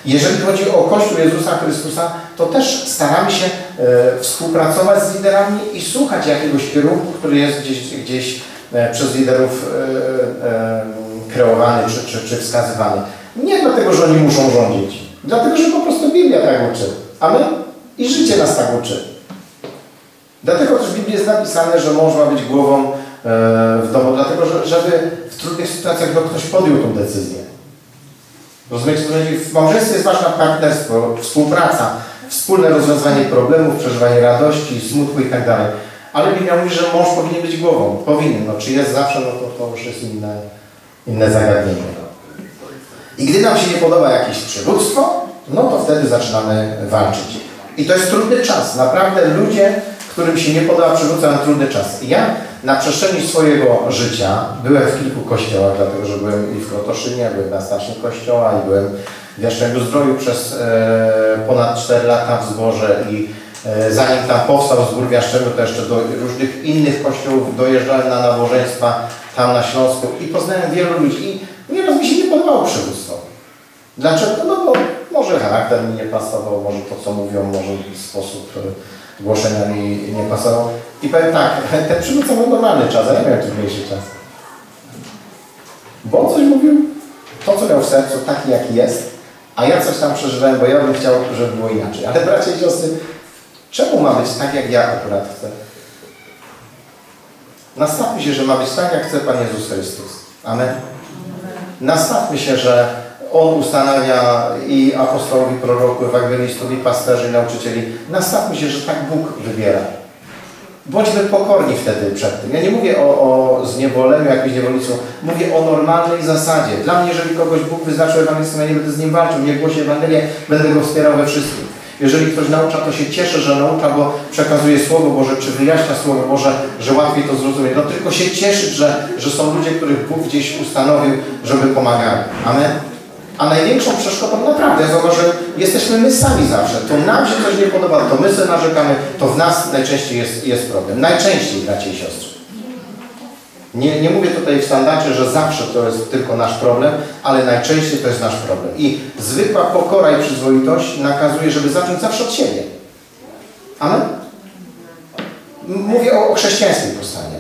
Jeżeli chodzi o Kościół Jezusa Chrystusa, to też staramy się e, współpracować z liderami i słuchać jakiegoś kierunku, który jest gdzieś, gdzieś e, przez liderów e, e, kreowany czy, czy, czy wskazywany. Nie dlatego, że oni muszą rządzić, dlatego, że po prostu Biblia tak uczy. Amen? I życie nas tak uczy. Dlatego też w Biblii jest napisane, że mąż ma być głową w domu, dlatego że, żeby w trudnych sytuacjach ktoś podjął tą decyzję. Rozumiecie, że w małżeństwie jest ważne partnerstwo, współpraca, wspólne rozwiązywanie problemów, przeżywanie radości, smutku i tak dalej. Ale Biblia mówi, że mąż powinien być głową. Powinien. No, czy jest zawsze, no to, to już jest inne, inne zagadnienie. I gdy nam się nie podoba jakieś przywództwo, no to wtedy zaczynamy walczyć. I to jest trudny czas. Naprawdę ludzie, którym się nie podoba przywódca, mają trudny czas. I ja na przestrzeni swojego życia byłem w kilku kościołach, dlatego że byłem i w Krotoszynie, byłem na starszym kościoła i byłem w Jastrzębiu-Zdroju przez e, ponad cztery lata w zborze i e, zanim tam powstał zbór w Jastrzębiu, to jeszcze do różnych innych kościołów dojeżdżałem na nabożeństwa tam na Śląsku i poznałem wielu ludzi i nieraz mi się nie podobało przywództwo. Dlaczego? No bo może charakter mi nie pasował, może to co mówią, może sposób głoszenia mi nie pasował. I powiem tak, ten przywódca miał normalny czas, a ja miałem trudniejszy czas. Bo on coś mówił, to co miał w sercu, taki jaki jest, a ja coś tam przeżywałem, bo ja bym chciał, żeby było inaczej. Ale bracia i siostry, czemu ma być tak, jak ja akurat chcę? Nastawmy się, że ma być tak, jak chce Pan Jezus Chrystus. Amen. Nastawmy się, że On ustanawia i apostołów, i proroków, ewangelistów, i pasterzy, i nauczycieli. Nastawmy się, że tak Bóg wybiera. Bądźmy pokorni wtedy przed tym. Ja nie mówię o, o zniewoleniu, jakimś niewolnictwu. Mówię o normalnej zasadzie. Dla mnie, jeżeli kogoś Bóg wyznaczył ewangelistą, ja nie będę z nim walczył, nie głosi Ewangelię, będę go wspierał we wszystkim. Jeżeli ktoś naucza, to się cieszę, że naucza, bo przekazuje Słowo Boże, czy wyjaśnia Słowo Boże, że łatwiej to zrozumieć. No tylko się cieszyć, że, że są ludzie, których Bóg gdzieś ustanowił, żeby pomagali. Amen. A największą przeszkodą naprawdę, ja zauważyłem, jesteśmy my sami zawsze. To nam się coś nie podoba, to my sobie narzekamy, to w nas najczęściej jest, jest problem. Najczęściej, bracia i siostry. Nie, nie mówię tutaj w standardzie, że zawsze to jest tylko nasz problem, ale najczęściej to jest nasz problem. I zwykła pokora i przyzwoitość nakazuje, żeby zacząć zawsze od siebie. Amen? Mówię o, o chrześcijańskiej postawie.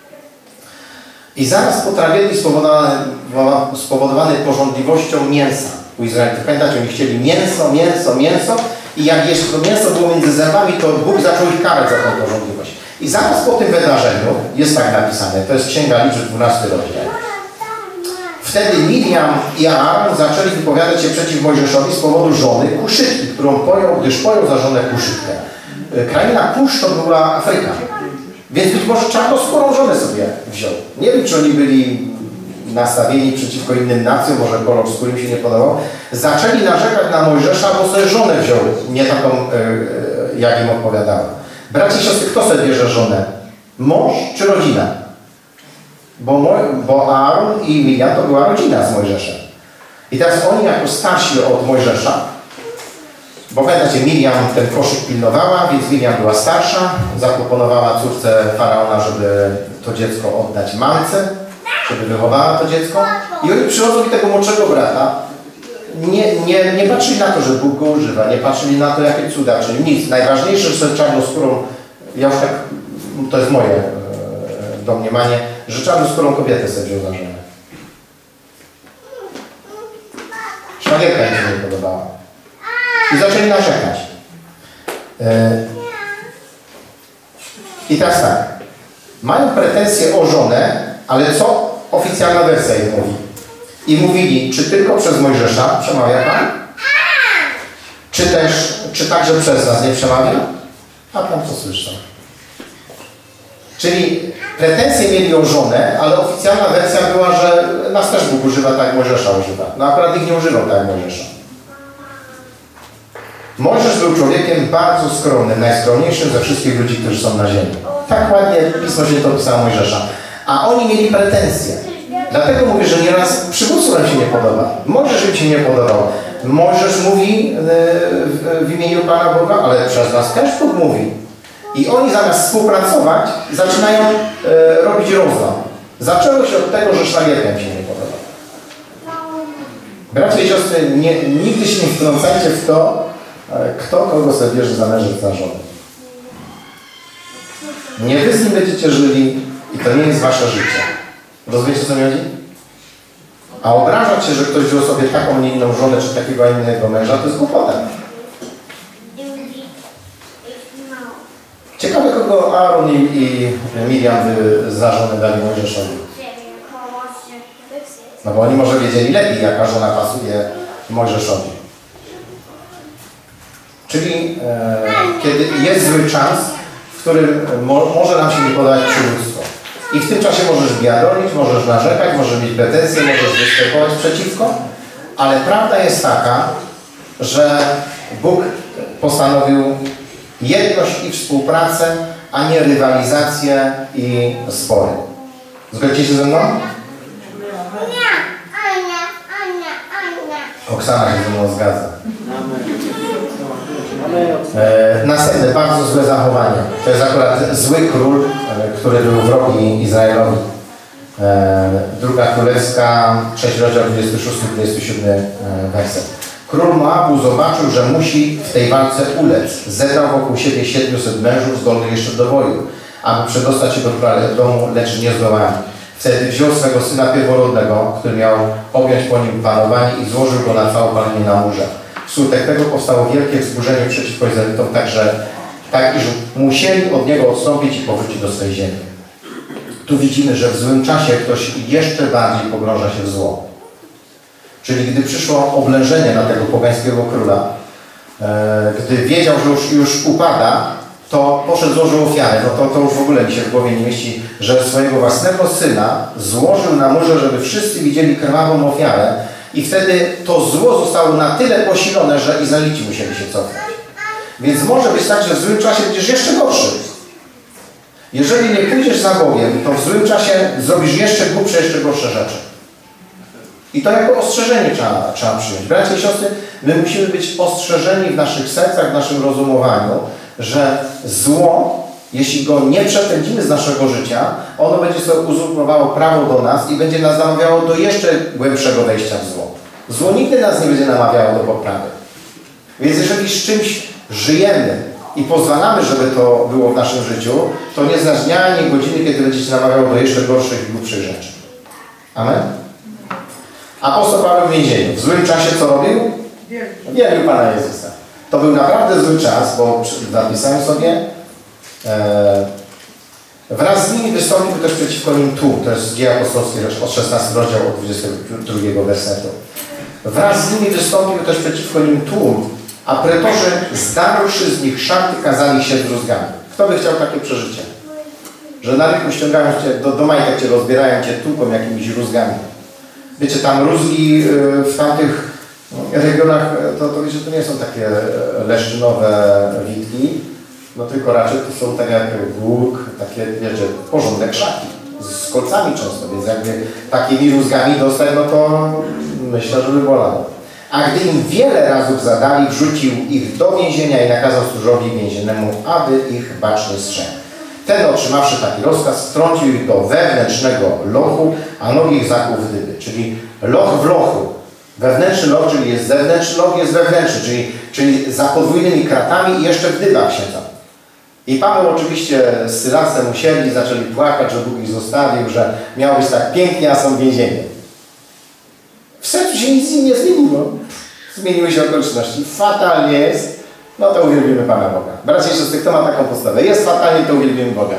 I zaraz po tragedii spowodowany, spowodowany pożądliwością mięsa u Izraelitów. Pamiętacie, oni chcieli mięso, mięso, mięso i jak jeszcze to mięso było między zębami, to Bóg zaczął ich karać za tą pożądliwość. I zaraz po tym wydarzeniu jest tak napisane, to jest Księga Liczb, dwunasty rozdział. Wtedy Miriam i Aaron zaczęli wypowiadać się przeciw Mojżeszowi z powodu żony Kuszytki, którą pojął, gdyż pojął za żonę Kuszytkę. Kraina Kusz to była Afryka. Więc być może czarnoskórą żonę sobie wziął. Nie wiem, czy oni byli nastawieni przeciwko innym nacjom, może kolor skóry im się nie podobał. Zaczęli narzekać na Mojżesza, bo sobie żonę wziął, nie taką, yy, jak im odpowiadała. Bracia i siostry, kto sobie bierze żonę? Mąż czy rodzina? Bo, bo Aaron i Miriam to była rodzina z Mojżeszem. I teraz oni jako starsi od Mojżesza, bo pamiętacie, Miriam ten koszyk pilnowała, więc Miriam była starsza, zaproponowała córce Faraona, żeby to dziecko oddać matce, żeby wychowała to dziecko. I oni przychodzą i tego młodszego brata, nie, nie, nie patrzyli na to, że Bóg go używa, nie patrzyli na to, jakie cuda, czyli nic. Najważniejsze, że sobie czarnoskórą, ja już tak, to jest moje e, domniemanie, że czarnoskórą kobietę sobie wziął za żonę. Szwagierka im się nie podobała. I zaczęli narzekać. Yy. I teraz tak. Mają pretensje o żonę, ale co oficjalna wersja im mówi? I mówili, czy tylko przez Mojżesza przemawia Pan? Czy też, czy także przez nas nie przemawia? A Pan co słyszał? Czyli pretensje mieli o żonę, ale oficjalna wersja była, że nas też Bóg używa tak jak Mojżesza używa. No akurat ich nie używał tak jak Mojżesza. Mojżesz był człowiekiem bardzo skromnym, najskromniejszym ze wszystkich ludzi, którzy są na ziemi. Tak ładnie Pismo Święte opisało Mojżesza. A oni mieli pretensje. Dlatego mówię, że nieraz przywódcom nam się nie podoba. Mojżesz im się nie podobał. Mojżesz mówi w imieniu Pana Boga, ale przez nas też Bóg mówi. I oni zamiast współpracować, zaczynają robić rozłam. Zaczęło się od tego, że szlagierka im się nie podoba. Bracia i siostry, nie, nigdy się nie wtrącajcie w to, kto kogo sobie bierze za męża, za żonę. Nie wy z nim będziecie żyli i to nie jest wasze życie. Rozumiecie, co mi chodzi? A obrażać się, że ktoś wziął sobie taką, nie inną żonę, czy takiego innego męża, to jest głupota. Ciekawe, kogo Aaron i, i Miriam by za żonę dali Mojżeszowi. No bo oni może wiedzieli lepiej, jaka żona pasuje Mojżeszowi. Czyli e, kiedy jest zły czas, w którym mo, może nam się nie podać przywództwo. I w tym czasie możesz biadolić, możesz narzekać, możesz mieć pretensje, możesz występować przeciwko, ale prawda jest taka, że Bóg postanowił jedność i współpracę, a nie rywalizację i spory. Zgodzicie się ze mną? Oksana się ze mną zgadza. E, następne bardzo złe zachowanie. To jest akurat zły król, e, który był wrogi Izraelowi. E, Druga Królewska, trzeci rozdział, dwudziesty szósty dwudziesty siódmy werset. Król Moabu zobaczył, że musi w tej walce ulec. Zebrał wokół siebie siedmiuset mężów zdolnych jeszcze do boju, aby przedostać się do króla domu, lecz nie zdołali. Wtedy wziął swego syna pierworodnego, który miał objąć po nim panowanie i złożył go na całopalenie na murze. Wskutek tego powstało wielkie wzburzenie przeciwko Izraelitom, także tak, iż musieli od niego odstąpić i powrócić do swej ziemi. Tu widzimy, że w złym czasie ktoś jeszcze bardziej pogrąża się w zło. Czyli gdy przyszło oblężenie na tego pogańskiego króla, e, gdy wiedział, że już, już upada, to poszedł, złożył ofiarę. No to, to już w ogóle mi się w głowie nie mieści, że swojego własnego syna złożył na murze, żeby wszyscy widzieli krwawą ofiarę. I wtedy to zło zostało na tyle posilone, że Izraelici musieli się cofnąć. Więc może być tak, że w złym czasie będziesz jeszcze gorszy. Jeżeli nie pójdziesz za Bogiem, to w złym czasie zrobisz jeszcze głupsze, jeszcze gorsze rzeczy. I to jako ostrzeżenie trzeba, trzeba przyjąć. Bracia i siostry, my musimy być ostrzeżeni w naszych sercach, w naszym rozumowaniu, że zło, jeśli go nie przepędzimy z naszego życia, ono będzie sobie uzurpowało prawo do nas i będzie nas namawiało do jeszcze głębszego wejścia w zło. Zło nigdy nas nie będzie namawiało do poprawy. Więc jeżeli z czymś żyjemy i pozwalamy, żeby to było w naszym życiu, to nie znasz dnia ani godziny, kiedy będzie się namawiało do jeszcze gorszych i głupszych rzeczy. Amen? Apostoł Paweł w więzieniu. W złym czasie co robił? Wielbił Pana Jezusa. To był naprawdę zły czas, bo napisałem sobie, e, wraz z nimi wystąpił też przeciwko nim tłum. To jest Dzieje Apostolskie, od szesnastego rozdziału, od dwudziestego drugiego wersetu. Wraz z nimi wystąpił też przeciwko nim tłum, a pretorzy, zdarłszy z nich szarty, kazali się rózgami. Kto by chciał takie przeżycie? Że na ryku ściągają cię, do, do majtek cię rozbierają cię tłuką jakimiś rózgami. Wiecie, tam rózgi w tamtych regionach, to, to wiecie, to nie są takie leszczynowe witki, no tylko raczej to są tak jak głuk, takie, wiecie, porządne krzaki, z kolcami często, więc jakby takimi rózgami dostać, no to myślę, że by bolało. A gdy im wiele razów zadali, wrzucił ich do więzienia i nakazał stróżowi więziennemu, aby ich bacznie strzegł. Ten, otrzymawszy taki rozkaz, wtrącił ich do wewnętrznego lochu, a nogi ich zakuł w dyby. Czyli loch w lochu. Wewnętrzny loch, czyli jest zewnętrzny, loch jest wewnętrzny, czyli, czyli za podwójnymi kratami i jeszcze w dybach siedzą. I Paweł oczywiście z Sylasem musieli, zaczęli płakać, że Bóg ich zostawił, że miało być tak pięknie, a są w więzieniu. W sercu się nic nie zmieniło. Zmieniły się okoliczności. Fatalnie jest. No to uwielbimy Pana Boga. Bracia i siostry, kto ma taką postawę? Jest fatalnie, to uwielbimy Boga.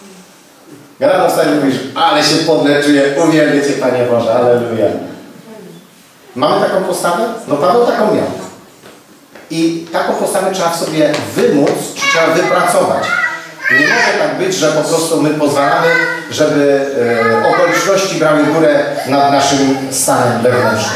Rano wstanie i mówisz, ale się podle czuję, uwielbię Cię, Panie Boże, alleluja. Mamy taką postawę? No Paweł taką miał. I taką postawę trzeba w sobie wymóc, czy trzeba wypracować. Nie może tak być, że po prostu my pozwalamy, żeby e, okoliczności brały górę nad naszym stanem wewnętrznym.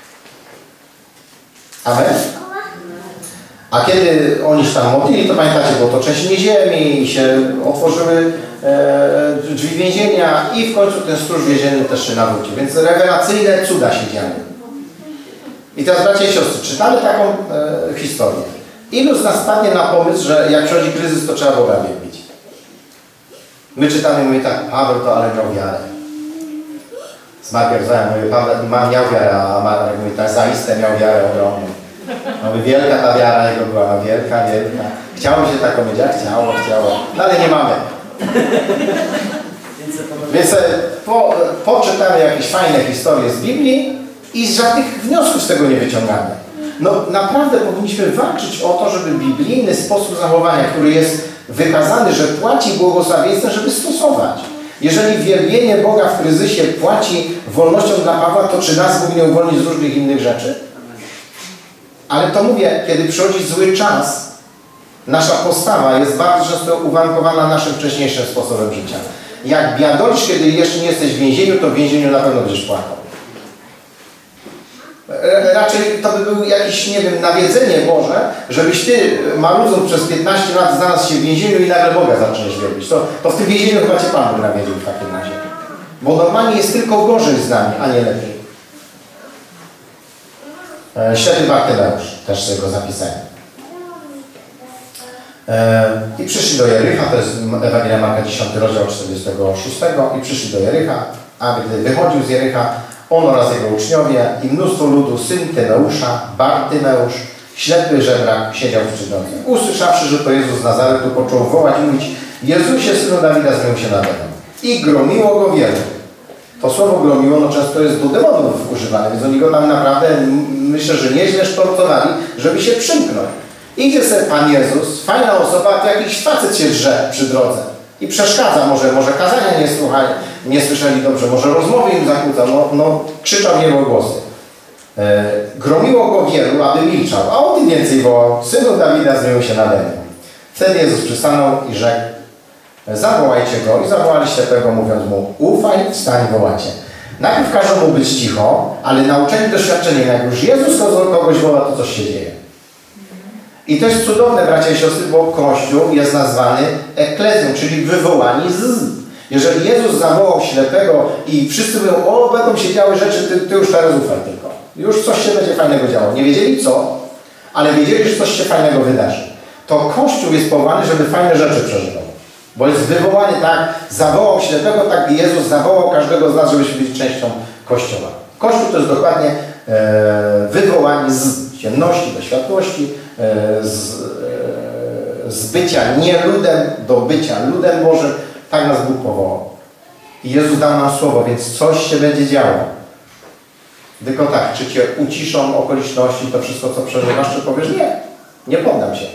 Amen? A kiedy oni się tam modlili, to pamiętacie, było to trzęsienie ziemi i się otworzyły e, drzwi więzienia i w końcu ten stróż więzienny też się nawrócił. Więc rewelacyjne cuda się działy. I teraz, bracia i siostry, czytamy taką e, historię. Ilu z nas spadnie na pomysł, że jak przychodzi kryzys, to trzeba Boga wielbić? My czytamy i mówimy tak, Paweł to ale miał wiarę. Zmartwychwstałem, mówię, Pan ma, miał wiarę, a Marek mówi, tak zaiste miał wiarę ogromną. Mówi, wielka ta wiara jego była, wielka, wielka. Chciało się taką mieć, jak chciało, chciało, no ale nie mamy. Więc po, poczytamy jakieś fajne historie z Biblii i żadnych wniosków z tego nie wyciągamy. No naprawdę powinniśmy walczyć o to, żeby biblijny sposób zachowania, który jest wykazany, że płaci błogosławieństwem, żeby stosować. Jeżeli wielbienie Boga w kryzysie płaci wolnością dla Pawła, to czy nas Bóg nie uwolni z różnych innych rzeczy? Ale to mówię, kiedy przychodzi zły czas, nasza postawa jest bardzo często uwarunkowana naszym wcześniejszym sposobem życia. Jak biadolisz, kiedy jeszcze nie jesteś w więzieniu, to w więzieniu na pewno będziesz płakał. Raczej to by był jakiś, nie wiem, nawiedzenie Boże, żebyś ty, marudząc przez piętnaście lat, znalazł się w więzieniu i nagle Boga zaczniesz wielbić. To, to w tym więzieniu chyba cię Pan Bóg nawiedził w takim razie. Bo normalnie jest tylko gorzej z nami, a nie lepiej. E, Ślepy Bartymeusz, też sobie go zapisałem. E, I przyszli do Jericha, to jest Ewangelia Marka dziesiąty rozdział czterdziestego szóstego. I przyszli do Jericha, a gdy wychodził z Jericha, on oraz jego uczniowie i mnóstwo ludu, syn Tymeusza, Bartymeusz, ślepy żebrak, siedział w przydrodze. Usłyszawszy, że to Jezus z Nazaretu, począł wołać i mówić: Jezusie, synu Dawida, zmiłuj się nade mną. I gromiło go wielu. To słowo gromiło, no często jest do demonów używane, więc oni go tam naprawdę, myślę, że nieźle sztorcowali, żeby się przymknąć. Idzie sobie Pan Jezus, fajna osoba, to jakiś facet się drze przy drodze i przeszkadza, może, może kazania nie słuchali, nie słyszeli dobrze, może rozmowy im zakłócał, no, no krzyczał w jego głosy. E, gromiło go wielu, aby milczał, a on tym więcej wołał: Synu Dawida, zmiłuj się nade mną. Wtedy Jezus przystanął i rzekł: zawołajcie go. I zawołali ślepego, mówiąc mu: ufaj, wstań, wołacie. Najpierw każą mu być cicho, ale nauczeni doświadczeniem, jak już Jezus kogoś woła, to coś się dzieje. I to jest cudowne, bracia i siostry, bo Kościół jest nazwany eklezją, czyli wywołani z. Jeżeli Jezus zawołał ślepego i wszyscy mówią: o, będą się działy rzeczy, ty, ty już teraz ufaj tylko. Już coś się będzie fajnego działo. Nie wiedzieli co, ale wiedzieli, że coś się fajnego wydarzy. To Kościół jest powołany, żeby fajne rzeczy przeżywał. Bo jest wywołany tak, zawołał ślepego, tak Jezus zawołał każdego z nas, żebyśmy byli częścią Kościoła. Kościół to jest dokładnie e, wywołanie z ciemności do światłości, e, z, e, z bycia nie ludem do bycia ludem Bożym. Tak nas Bóg powołał. I Jezus dał nam słowo, więc coś się będzie działo. Tylko tak, czy cię uciszą okoliczności, to wszystko, co przeżywasz, czy powiesz: nie, nie poddam się.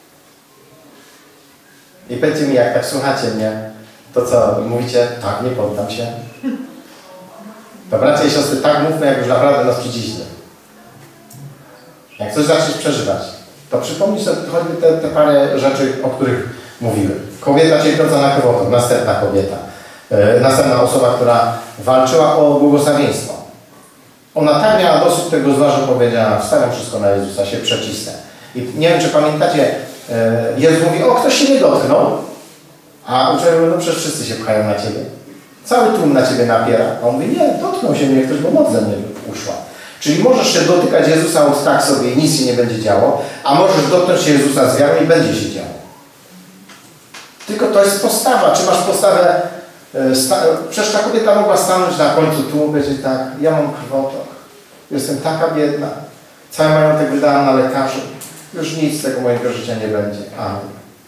I powiedzcie mi, jak tak słuchacie mnie, to co, mówicie: tak, nie poddam się. To bracia i siostry, tak mówmy, jak już naprawdę nas przyciśnie. Jak coś zaczniesz przeżywać, to przypomnij sobie choćby te, te parę rzeczy, o których mówiłem. Kobieta cierpiąca na krwotok, następna kobieta. Yy, następna osoba, która walczyła o błogosławieństwo. Ona tak miała dosyć tego zła, że powiedziała: wstawiam wszystko na Jezusa, się przecisnę. I nie wiem, czy pamiętacie, yy, Jezus mówi: o, ktoś się nie dotknął. A uczniowie mówią: no przecież wszyscy się pchają na Ciebie. Cały tłum na Ciebie napiera. A on mówi: nie, dotknął się mnie ktoś, bo moc ze mnie uszła. Czyli możesz się dotykać Jezusa od tak sobie i nic się nie będzie działo, a możesz dotknąć się Jezusa z wiarą i będzie się działo. Tylko to jest postawa. Czy masz postawę... Sta Przecież ta kobieta mogła stanąć na końcu tłumu i powiedzieć: tak, ja mam krwotok, jestem taka biedna, cały majątek wydałam na lekarzy, już nic z tego mojego życia nie będzie. Amen.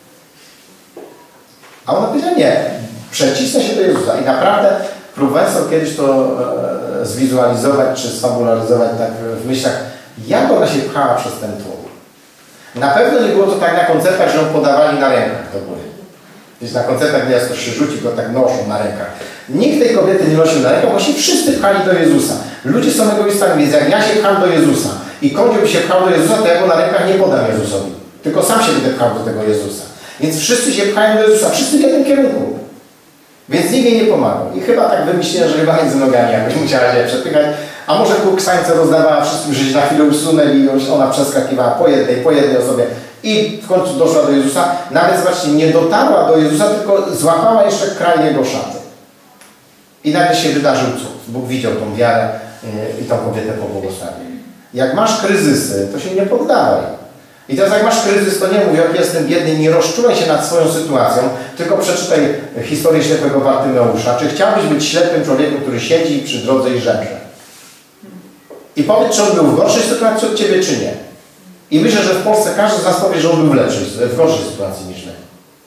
A ona powiedziała: nie, przecisnę się do Jezusa. I naprawdę próbowałem sobie kiedyś to e, zwizualizować, czy sfabularyzować tak w myślach, jak ona się pchała przez ten tłum. Na pewno nie było to tak na koncertach, że ją podawali na rękach do góry. Gdzieś na koncertach nieraz ktoś się rzuci, go tak noszą na rękach. Nikt tej kobiety nie nosił na rękach, właśnie wszyscy pchali do Jezusa. Ludzie są egoistami, więc jak ja się pcham do Jezusa i Kondzio by się pchał do Jezusa, to ja go na rękach nie podam Jezusowi. Tylko sam się będę pchał do tego Jezusa. Więc wszyscy się pchają do Jezusa, wszyscy w jednym kierunku. Więc nikt jej nie pomagał. I chyba tak wymyśliłem, że chyba między nogami jakoś musiała się przepychać. A może kuksańce rozdawała wszystkim, że się na chwilę usunęli i ona przeskakiwała po jednej, po jednej osobie. I w końcu doszła do Jezusa. Nawet, zobaczcie, nie dotarła do Jezusa, tylko złapała jeszcze kraj Jego szaty. I nagle się wydarzył cud. Bóg widział tą wiarę i tą kobietę pobłogosławił. Jak masz kryzysy, to się nie poddawaj. I teraz jak masz kryzys, to nie mów, jak jestem biedny, nie rozczulaj się nad swoją sytuacją, tylko przeczytaj historię ślepego Bartymeusza. Czy chciałbyś być ślepym człowiekiem, który siedzi przy drodze i żebrze? I powiedz, czy on był w gorszej sytuacji od ciebie, czy nie. I myślę, że w Polsce każdy z nas powie, że on był w lepszej, w gorszej sytuacji niż my.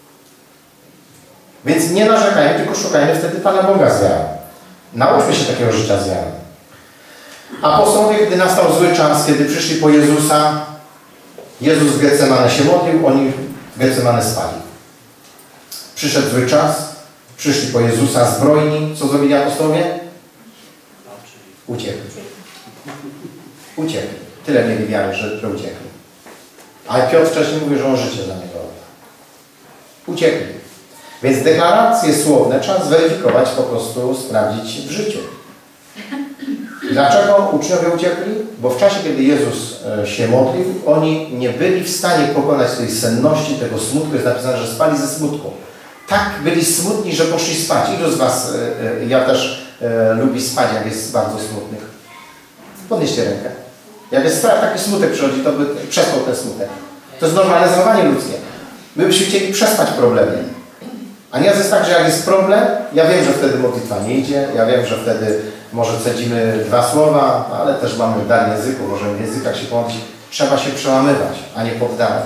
Więc nie narzekajmy, tylko szukajmy wtedy Pana Boga z wiarą. Nauczmy się takiego życia z wiarą. Apostołowie, gdy nastał zły czas, kiedy przyszli po Jezusa, Jezus w Getsemane się modlił, oni w Getsemane spali. Przyszedł zły czas, przyszli po Jezusa zbrojni. Co zrobili apostołowie? Uciekli. Uciekli. Tyle mieli wiary, że, że uciekli. Ale Piotr wcześniej mówił, że on życie za niego odda. Uciekli. Więc deklaracje słowne trzeba zweryfikować, po prostu sprawdzić w życiu. Dlaczego uczniowie uciekli? Bo w czasie, kiedy Jezus się modlił, oni nie byli w stanie pokonać tej senności, tego smutku. Jest napisane, że spali ze smutku. Tak byli smutni, że poszli spać. Ilu z Was, ja też lubi spać, jak jest bardzo smutnych? Podnieście rękę. Jak jest taki smutek przychodzi, to by przespał ten smutek. To jest normalne zachowanie ludzkie. My byśmy chcieli przespać problemy. A nie jest tak, że jak jest problem, ja wiem, że wtedy modlitwa nie idzie, ja wiem, że wtedy może cedzimy dwa słowa, ale też mamy dar języku, możemy w językach się pomodlić. Trzeba się przełamywać, a nie poddawać.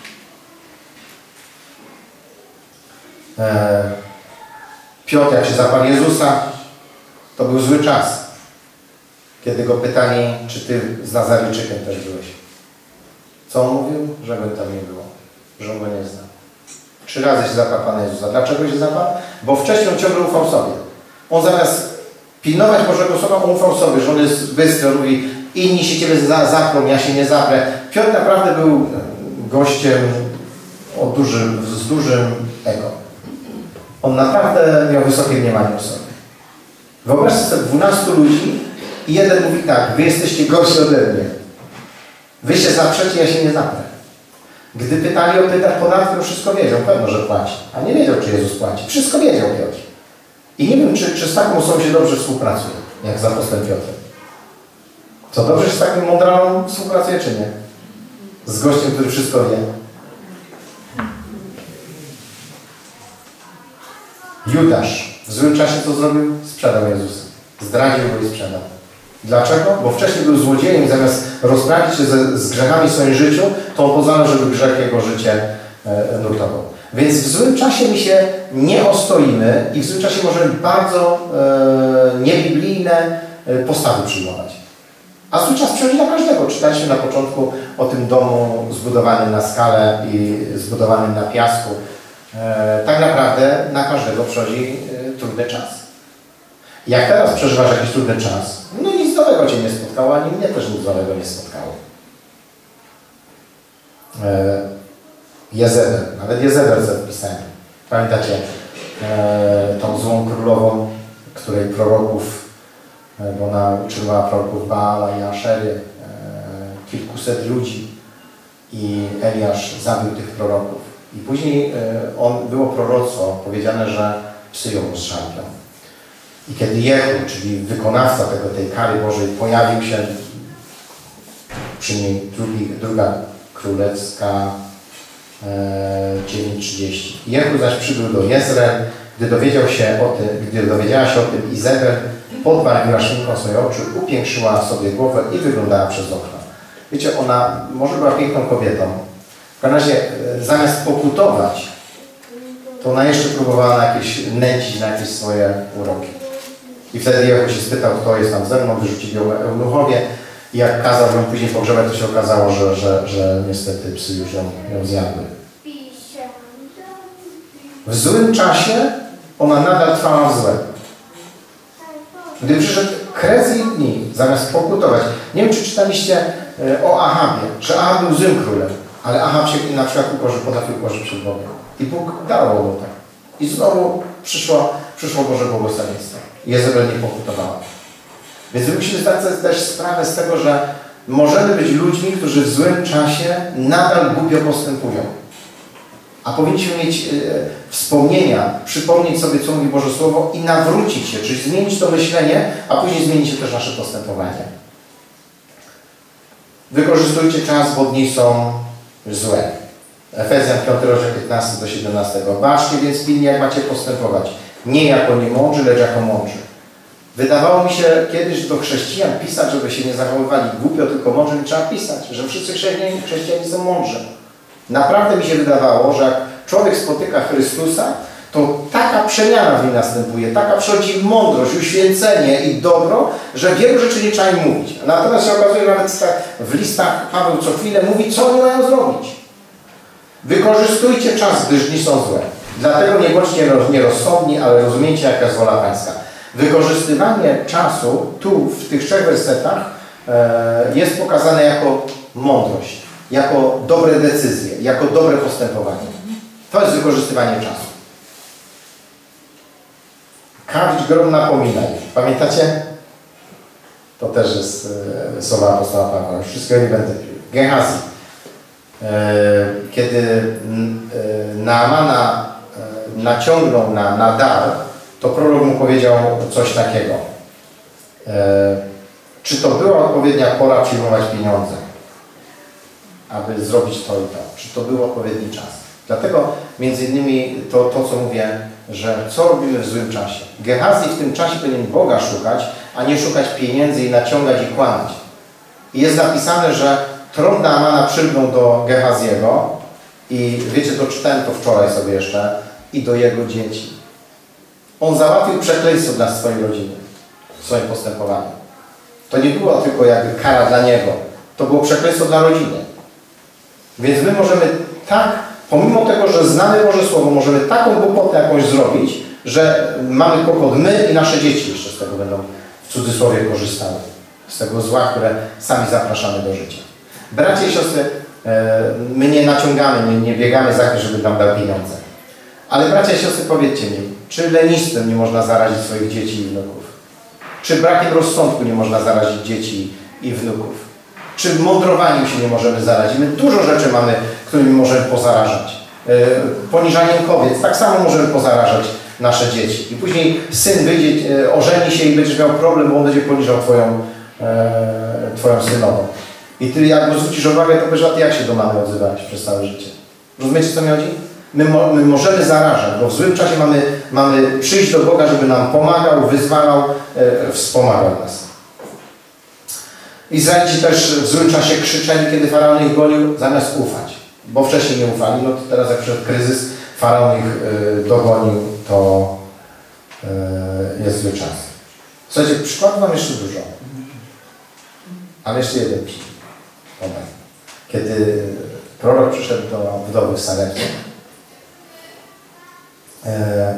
Eee, Piotr, jak się zaparł Jezusa, to był zły czas. Kiedy go pytali, czy ty z Nazarejczykiem też byłeś. Co on mówił? Że go tam nie było. Że on go nie zna. Trzy razy się zaparł Pana Jezusa. Dlaczego się zaparł? Bo wcześniej on ciągle ufał sobie. On zamiast pilnować Bożego Słowa, on ufał sobie, że on jest bystry. On mówi, inni się Ciebie zaprą, ja się nie zaprę. Piotr naprawdę był gościem o dużym, z dużym ego. On naprawdę miał wysokie mniemanie o sobie. Wyobraźcie sobie dwunastu ludzi i jeden mówi tak, wy jesteście gorsi ode mnie. Wy się zaprzecie, ja się nie zaprę. Gdy pytali o Piotra, ponadto wszystko wiedział, pewno, że płaci. A nie wiedział, czy Jezus płaci. Wszystko wiedział Piotr. I nie wiem, czy, czy z taką osobą się dobrze współpracuje, jak z apostołem Piotrem. Co, dobrze się z takim mądralą współpracuje, czy nie? Z gościem, który wszystko wie. Judasz w złym czasie co zrobił? Sprzedał Jezusa. Zdradził go i sprzedał. Dlaczego? Bo wcześniej był złodziejem i zamiast rozprawić się ze, z grzechami w swoim życiu, to on pozwalał, żeby grzech jego życie e, nurtował. Więc w złym czasie my się nie ostoimy i w złym czasie możemy bardzo e, niebiblijne e, postawy przyjmować. A zły czas przychodzi na każdego. Czytaliśmy na początku o tym domu zbudowanym na skalę i zbudowanym na piasku. E, tak naprawdę na każdego przychodzi e, trudny czas. Jak teraz przeżywasz jakiś trudny czas, no nic nowego Cię nie spotkało, ani mnie też nic nowego nie spotkało. E, Jezebel, nawet Jezebel zapisałem. Pamiętacie e, tą złą królową, której proroków, e, bo ona uczyła proroków Baala i Aszery, e, kilkuset ludzi i Eliasz zabił tych proroków. I później e, on, było proroctwo powiedziane, że psy ją rozszarpią. I kiedy Jehu, czyli wykonawca tego, tej kary Bożej, pojawił się przy niej drugi, druga królewska e, dziewięć trzydzieści. Jehu zaś przybył do Jezreel, gdy dowiedział się o tym, gdy dowiedziała się o tym Izebel, podbarwiła szminką swoje oczy, upiększyła sobie głowę i wyglądała przez okno. Wiecie, ona może była piękną kobietą. W każdym razie e, zamiast pokutować, to ona jeszcze próbowała na jakieś nęcić na jakieś swoje uroki. I wtedy Jehu się spytał, kto jest tam ze mną, wyrzucili ją eunuchowie. I jak kazał ją później pogrzebać, to się okazało, że, że, że niestety psy już ją, ją zjadły. W złym czasie ona nadal trwała w złem. Gdy przyszedł kres jej dni, zamiast pokutować. Nie wiem, czy czytaliście o Ahabie, że Ahab był złym królem, ale Ahab się na przykład ukorzy, potrafił ukorzyć przed Bogiem. I Bóg darował mu tak. I znowu przyszło, przyszło Boże błogosławieństwo. Jezebel nie pokutowała. Więc my musimy zdać sobie też sprawę z tego, że możemy być ludźmi, którzy w złym czasie nadal głupio postępują. A powinniśmy mieć e, wspomnienia, przypomnieć sobie, co mówi Boże Słowo i nawrócić się, czyli zmienić to myślenie, a później zmieni się też nasze postępowanie. Wykorzystujcie czas, bo dni są złe. Efezjan piąty rozdział piętnasty do siedemnastego. Baczcie więc pilnie, jak macie postępować. Nie jako niemądrzy, lecz jako mądrzy. Wydawało mi się kiedyś do chrześcijan pisać, żeby się nie zachowywali głupio, tylko mądrze, trzeba pisać, że wszyscy chrześcijanie, chrześcijanie są mądrzy. Naprawdę mi się wydawało, że jak człowiek spotyka Chrystusa, to taka przemiana w nim następuje, taka przychodzi mądrość, uświęcenie i dobro, że wielu rzeczy nie trzeba im mówić. Natomiast się okazuje, nawet w listach Paweł co chwilę mówi, co oni mają zrobić. Wykorzystujcie czas, gdyż dni są złe. Dlatego nie bądźcie nierozsądni, ale rozumieńcie, jaka jest wola Pańska. Wykorzystywanie czasu tu, w tych trzech wersetach, jest pokazane jako mądrość, jako dobre decyzje, jako dobre postępowanie. To jest wykorzystywanie czasu. Karć grom napominaj. Pamiętacie? To też jest e, słowa apostoła Pawła. Wszystkiego nie będę pił. Gehazi. E, kiedy e, Naamana e, naciągnął na, na dar, to prorok mu powiedział coś takiego. E, czy to była odpowiednia pora przyjmować pieniądze, aby zrobić to i to? Czy to był odpowiedni czas? Dlatego między innymi to, to co mówię, że co robimy w złym czasie. Gehazi w tym czasie powinien Boga szukać, a nie szukać pieniędzy i naciągać i kłamać. I jest napisane, że tron Naamana przylgnął do Gehaziego i wiecie, doczytałem to wczoraj sobie jeszcze, i do jego dzieci. On załatwił przekleństwo dla swojej rodziny w swoim postępowaniu. To nie było tylko jakby kara dla niego, to było przekleństwo dla rodziny. Więc my możemy tak, pomimo tego, że znamy Boże Słowo, możemy taką głupotę jakąś zrobić, że mamy kłopot my i nasze dzieci jeszcze z tego będą w cudzysłowie korzystały. Z tego zła, które sami zapraszamy do życia. Bracia i siostry, my nie naciągamy, nie, nie biegamy za tym, żeby nam dał pieniądze. Ale bracia i siostry, powiedzcie mi, czy lenistwem nie można zarazić swoich dzieci i wnuków? Czy brakiem rozsądku nie można zarazić dzieci i wnuków? Czy mądrowaniem się nie możemy zarazić? My dużo rzeczy mamy, którymi możemy pozarażać. Poniżaniem kobiet, tak samo możemy pozarażać nasze dzieci. I później syn wyjdzie, ożeni się i będziesz miał problem, bo on będzie poniżał twoją, twoją synową. I ty jak mu zwrócisz uwagę, to wiesz, a ty jak się do mamy odzywałeś przez całe życie? Rozumiecie, co mi chodzi? My, mo my możemy zarażać, bo w złym czasie mamy, mamy przyjść do Boga, żeby nam pomagał, wyzwalał, e, wspomagał nas. Izraelici też w złym czasie krzyczeli, kiedy Faraon ich gonił, zamiast ufać. Bo wcześniej nie ufali, no to teraz jak przyszedł kryzys, Faraon ich y, dogonił, to y, jest zły czas. Słuchajcie, przykładów mam jeszcze dużo. Ale jeszcze jeden przykład. Kiedy prorok przyszedł do wdowy w Sarepcie, e,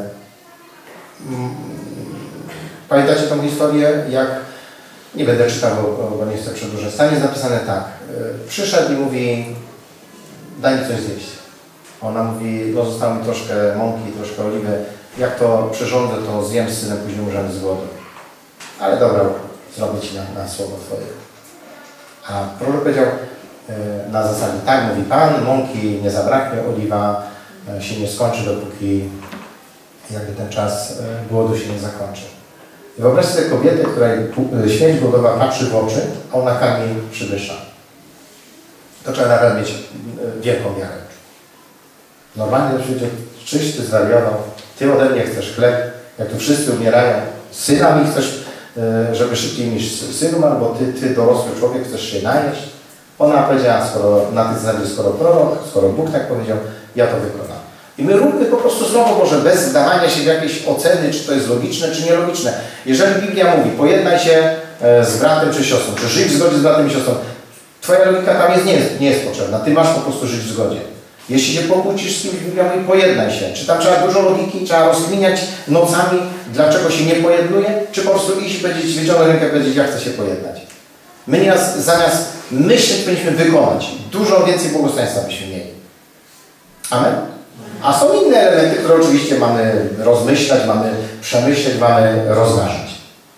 pamiętacie tą historię, jak nie będę czytał, bo, bo nie chcę przedłużać. Stanie jest napisane tak. E, przyszedł i mówi, daj mi coś zjeść. Ona mówi, no zostało mi troszkę mąki, troszkę oliwy. Jak to przyrządzę, to zjem z synem, później umrzemy z głodu. Ale dobra, zrobię ci na, na słowo Twoje. A prorok powiedział e, na zasadzie, tak mówi Pan, mąki nie zabraknie, oliwa e, się nie skończy, dopóki jakby ten czas e, głodu się nie zakończy. I wyobraźcie sobie kobietę, której śmierć głodowa patrzy w oczy, a ona karmi przybysza. To trzeba nawet mieć wielką wiarę. Normalnie przyjdzie, czyś ty zwariował, ty ode mnie chcesz chleb, jak tu wszyscy umierają, syna mi chcesz, żeby szybciej niż synu, albo ty, ty dorosły człowiek chcesz się najeść. Ona powiedziała, skoro na tej zasadzie, skoro prorok, skoro Bóg tak powiedział, ja to wykonam. I my róbmy po prostu Słowo Boże bez wdawania się w jakieś oceny, czy to jest logiczne, czy nielogiczne. Jeżeli Biblia mówi, pojednaj się z bratem czy siostrą, czy żyj w zgodzie z bratem i siostrą, twoja logika tam jest, nie, jest, nie jest potrzebna. Ty masz po prostu żyć w zgodzie. Jeśli się pokłócisz z kimś, Biblia mówi, pojednaj się. Czy tam trzeba dużo logiki, trzeba rozkminiać nocami, dlaczego się nie pojednuje, czy po prostu iść, powiedzieć, wiedzieć rękę, powiedzieć, ja chcę się pojednać. My nieraz, zamiast myśleć, powinniśmy wykonać. Dużo więcej błogosławieństwa byśmy mieli. Amen? A są inne elementy, które oczywiście mamy rozmyślać, mamy przemyśleć, mamy rozważyć.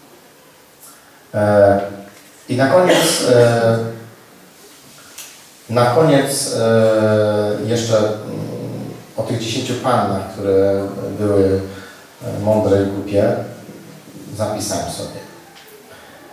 E, I na koniec, e, na koniec e, jeszcze mm, o tych dziesięciu pannach, które były mądre i głupie, zapisałem sobie.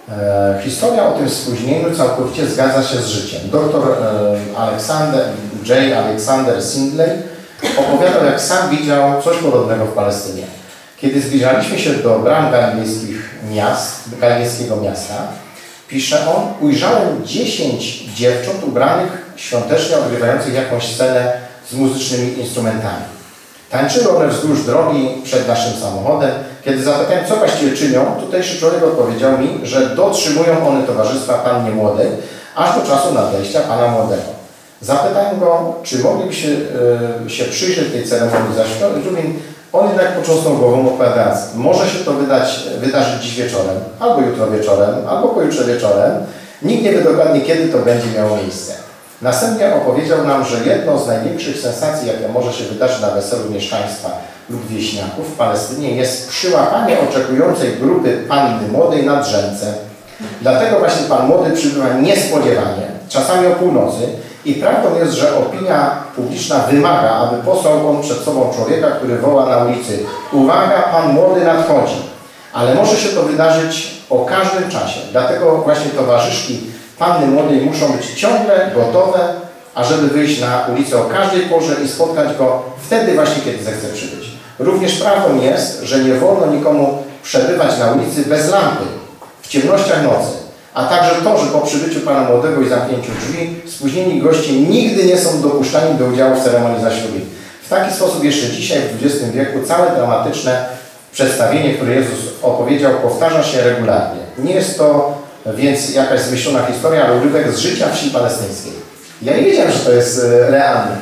E, historia o tym spóźnieniu całkowicie zgadza się z życiem. Doktor e, Alexander, J. Alexander Sindley opowiadał, jak sam widział coś podobnego w Palestynie. Kiedy zbliżaliśmy się do bram galilejskich miast, galilejskiego miasta, pisze on, ujrzałem dziesięć dziewcząt ubranych świątecznie, odgrywających jakąś scenę z muzycznymi instrumentami. Tańczyły one wzdłuż drogi przed naszym samochodem. Kiedy zapytałem, co właściwie czynią, tutejszy człowiek odpowiedział mi, że dotrzymują one towarzystwa pannie młodej, aż do czasu nadejścia pana młodego. Zapytałem go, czy mogliby się, yy, się przyjrzeć tej ceremonii zaśpiewu. On jednak począsnął głową, opowiadając, może się to wydać, wydarzyć dziś wieczorem, albo jutro wieczorem, albo pojutrze wieczorem. Nikt nie wie dokładnie, kiedy to będzie miało miejsce. Następnie opowiedział nam, że jedną z największych sensacji, jakie może się wydarzyć na weselu mieszczaństwa lub wieśniaków w Palestynie, jest przyłapanie oczekującej grupy panny młodej na drzemce. Dlatego właśnie pan młody przybywa niespodziewanie, czasami o północy, i prawdą jest, że opinia publiczna wymaga, aby posłał on przed sobą człowieka, który woła na ulicy: uwaga, pan młody nadchodzi. Ale może się to wydarzyć o każdym czasie. Dlatego właśnie towarzyszki panny młodej muszą być ciągle gotowe, ażeby wyjść na ulicę o każdej porze i spotkać go wtedy właśnie, kiedy zechce przybyć. Również prawdą jest, że nie wolno nikomu przebywać na ulicy bez lampy, w ciemnościach nocy. A także to, że po przybyciu pana młodego i zamknięciu drzwi spóźnieni goście nigdy nie są dopuszczani do udziału w ceremonii zaślubin. W taki sposób jeszcze dzisiaj, w dwudziestym wieku, całe dramatyczne przedstawienie, które Jezus opowiedział, powtarza się regularnie. Nie jest to więc jakaś zmyślona historia, ale urywek z życia wsi palestyńskiej. Ja nie wiedziałem, że to jest realne.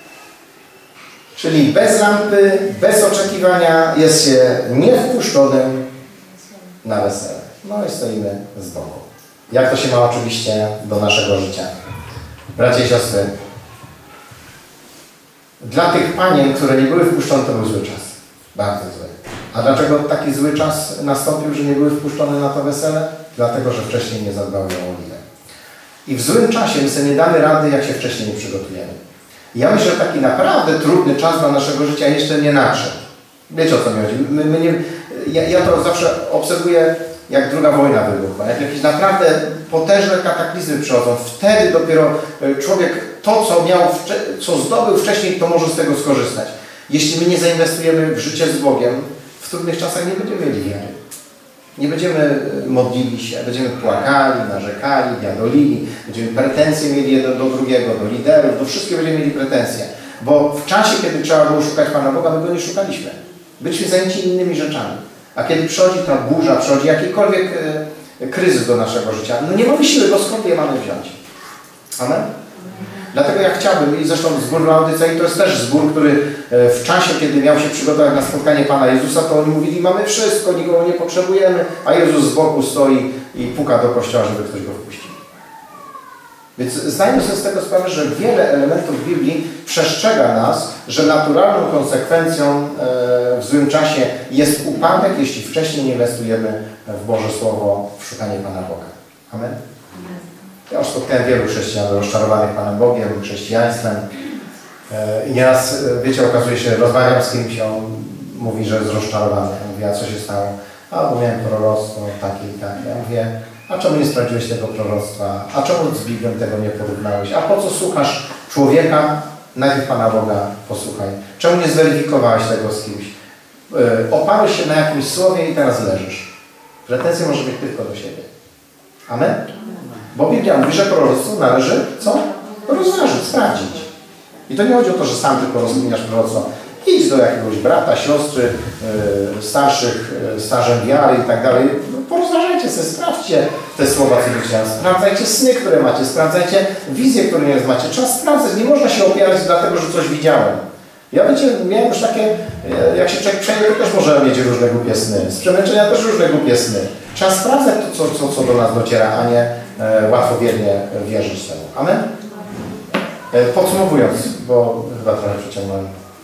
Czyli bez lampy, bez oczekiwania jest się niewpuszczonym na wesele. No i stoimy z boku. Jak to się ma oczywiście do naszego życia? Bracia i siostry, dla tych panien, które nie były wpuszczone, to był zły czas. Bardzo zły. A dlaczego taki zły czas nastąpił, że nie były wpuszczone na to wesele? Dlatego, że wcześniej nie zadbały o oliwę. I w złym czasie my sobie nie damy rady, jak się wcześniej nie przygotujemy. Ja myślę, że taki naprawdę trudny czas dla naszego życia jeszcze nie nadszedł. Wiecie, o co mi chodzi? My, my nie, ja, ja to zawsze obserwuję, jak druga wojna wybuchła. Jak jakieś naprawdę potężne kataklizmy przychodzą. Wtedy dopiero człowiek to, co miał, co zdobył wcześniej, to może z tego skorzystać. Jeśli my nie zainwestujemy w życie z Bogiem, w trudnych czasach nie będziemy mieli wiary. Nie będziemy modlili się, będziemy płakali, narzekali, wiadolili, będziemy pretensje mieli jeden do drugiego, do liderów, do wszystkich będziemy mieli pretensje. Bo w czasie, kiedy trzeba było szukać Pana Boga, my Go nie szukaliśmy. Byliśmy zajęci innymi rzeczami. A kiedy przychodzi ta burza, przychodzi jakikolwiek e, kryzys do naszego życia, no nie mamy siły, bo skąd je mamy wziąć? Amen? Dlatego ja chciałbym, i zresztą zbór Laodycei to jest też zbór, który w czasie, kiedy miał się przygotować na spotkanie Pana Jezusa, to oni mówili, mamy wszystko, nikogo nie potrzebujemy, a Jezus z boku stoi i puka do kościoła, żeby ktoś go wpuścił. Więc zdajmy sobie z tego sprawę, że wiele elementów Biblii przestrzega nas, że naturalną konsekwencją w złym czasie jest upadek, jeśli wcześniej nie inwestujemy w Boże Słowo, w szukanie Pana Boga. Amen? Ja już spotkałem wielu chrześcijan rozczarowanych Panem Bogiem, chrześcijaństwem. I nieraz, wiecie, okazuje się, rozmawiam z kimś, on mówi, że jest rozczarowany. Ja mówię, a co się stało? A, bo miałem proroctwo, takie i takie. Ja mówię, a czemu nie sprawdziłeś tego proroctwa? A czemu z Biblią tego nie porównałeś? A po co słuchasz człowieka? Najpierw Pana Boga posłuchaj. Czemu nie zweryfikowałeś tego z kimś? Oparłeś się na jakimś słowie i teraz leżysz. Pretensje może być tylko do siebie. Amen? Bo Biblia mówi, że proroctwo należy co? Rozważyć, sprawdzić. I to nie chodzi o to, że sam tylko rozkminiasz proroctwo. Idź do jakiegoś brata, siostry, yy, starszych, yy, starzem wiary i tak dalej. Porozważajcie sobie, sprawdźcie te słowa, co widziałem. Sprawdzajcie sny, które macie, sprawdzajcie wizje, które nie macie. Trzeba sprawdzać, nie można się opierać dlatego, że coś widziałem. Ja wiecie, miałem już takie, jak się człowiek przejdzie, to też może mieć różne głupie sny. Z przemęczenia też różne głupie sny. Trzeba sprawdzać to, co, co, co do nas dociera, a nie e, łatwowiernie wierzyć temu. Amen? E, podsumowując, bo chyba trochę przeciągnąłem.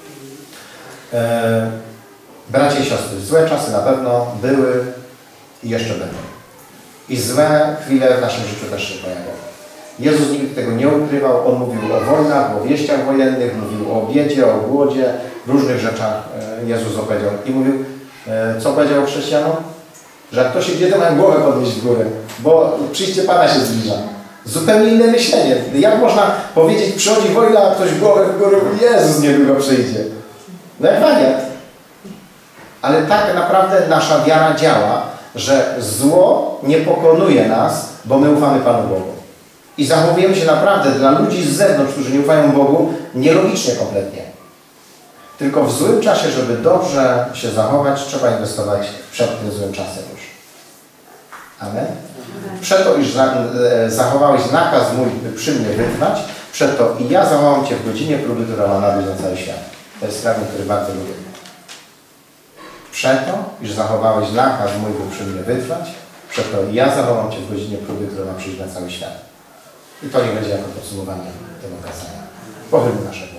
E, bracia i siostry, złe czasy na pewno były i jeszcze będą. I złe chwile w naszym życiu też się pojawią. Jezus nigdy tego nie ukrywał. On mówił o wojnach, o wieściach wojennych, mówił o biedzie, o głodzie, różnych rzeczach Jezus opowiedział. I mówił, co powiedział chrześcijanom? Że jak ktoś idzie, to mają głowę podnieść w górę, bo przyjście Pana się zbliża. Zupełnie inne myślenie. Jak można powiedzieć, przychodzi wojna, a ktoś głowę w górę, Jezus niedługo przyjdzie. No jak wariat. Ale tak naprawdę nasza wiara działa, że zło nie pokonuje nas, bo my ufamy Panu Bogu. I zachowujemy się naprawdę dla ludzi z zewnątrz, którzy nie ufają Bogu, nielogicznie kompletnie. Tylko w złym czasie, żeby dobrze się zachować, trzeba inwestować przed tym złym czasem już. Amen? Przeto, iż za, e, zachowałeś nakaz mój, by przy mnie wytrwać, przeto i ja zachowam Cię w godzinie próby, która ma nadejść na cały świat. To jest fragment, który bardzo lubię. Przeto, iż zachowałeś nakaz mój, by przy mnie wytrwać, przeto i ja zachowam Cię w godzinie próby, która ma przyjść na cały świat. I to nie będzie jako podsumowanie tego kazania. Pochylmy nasze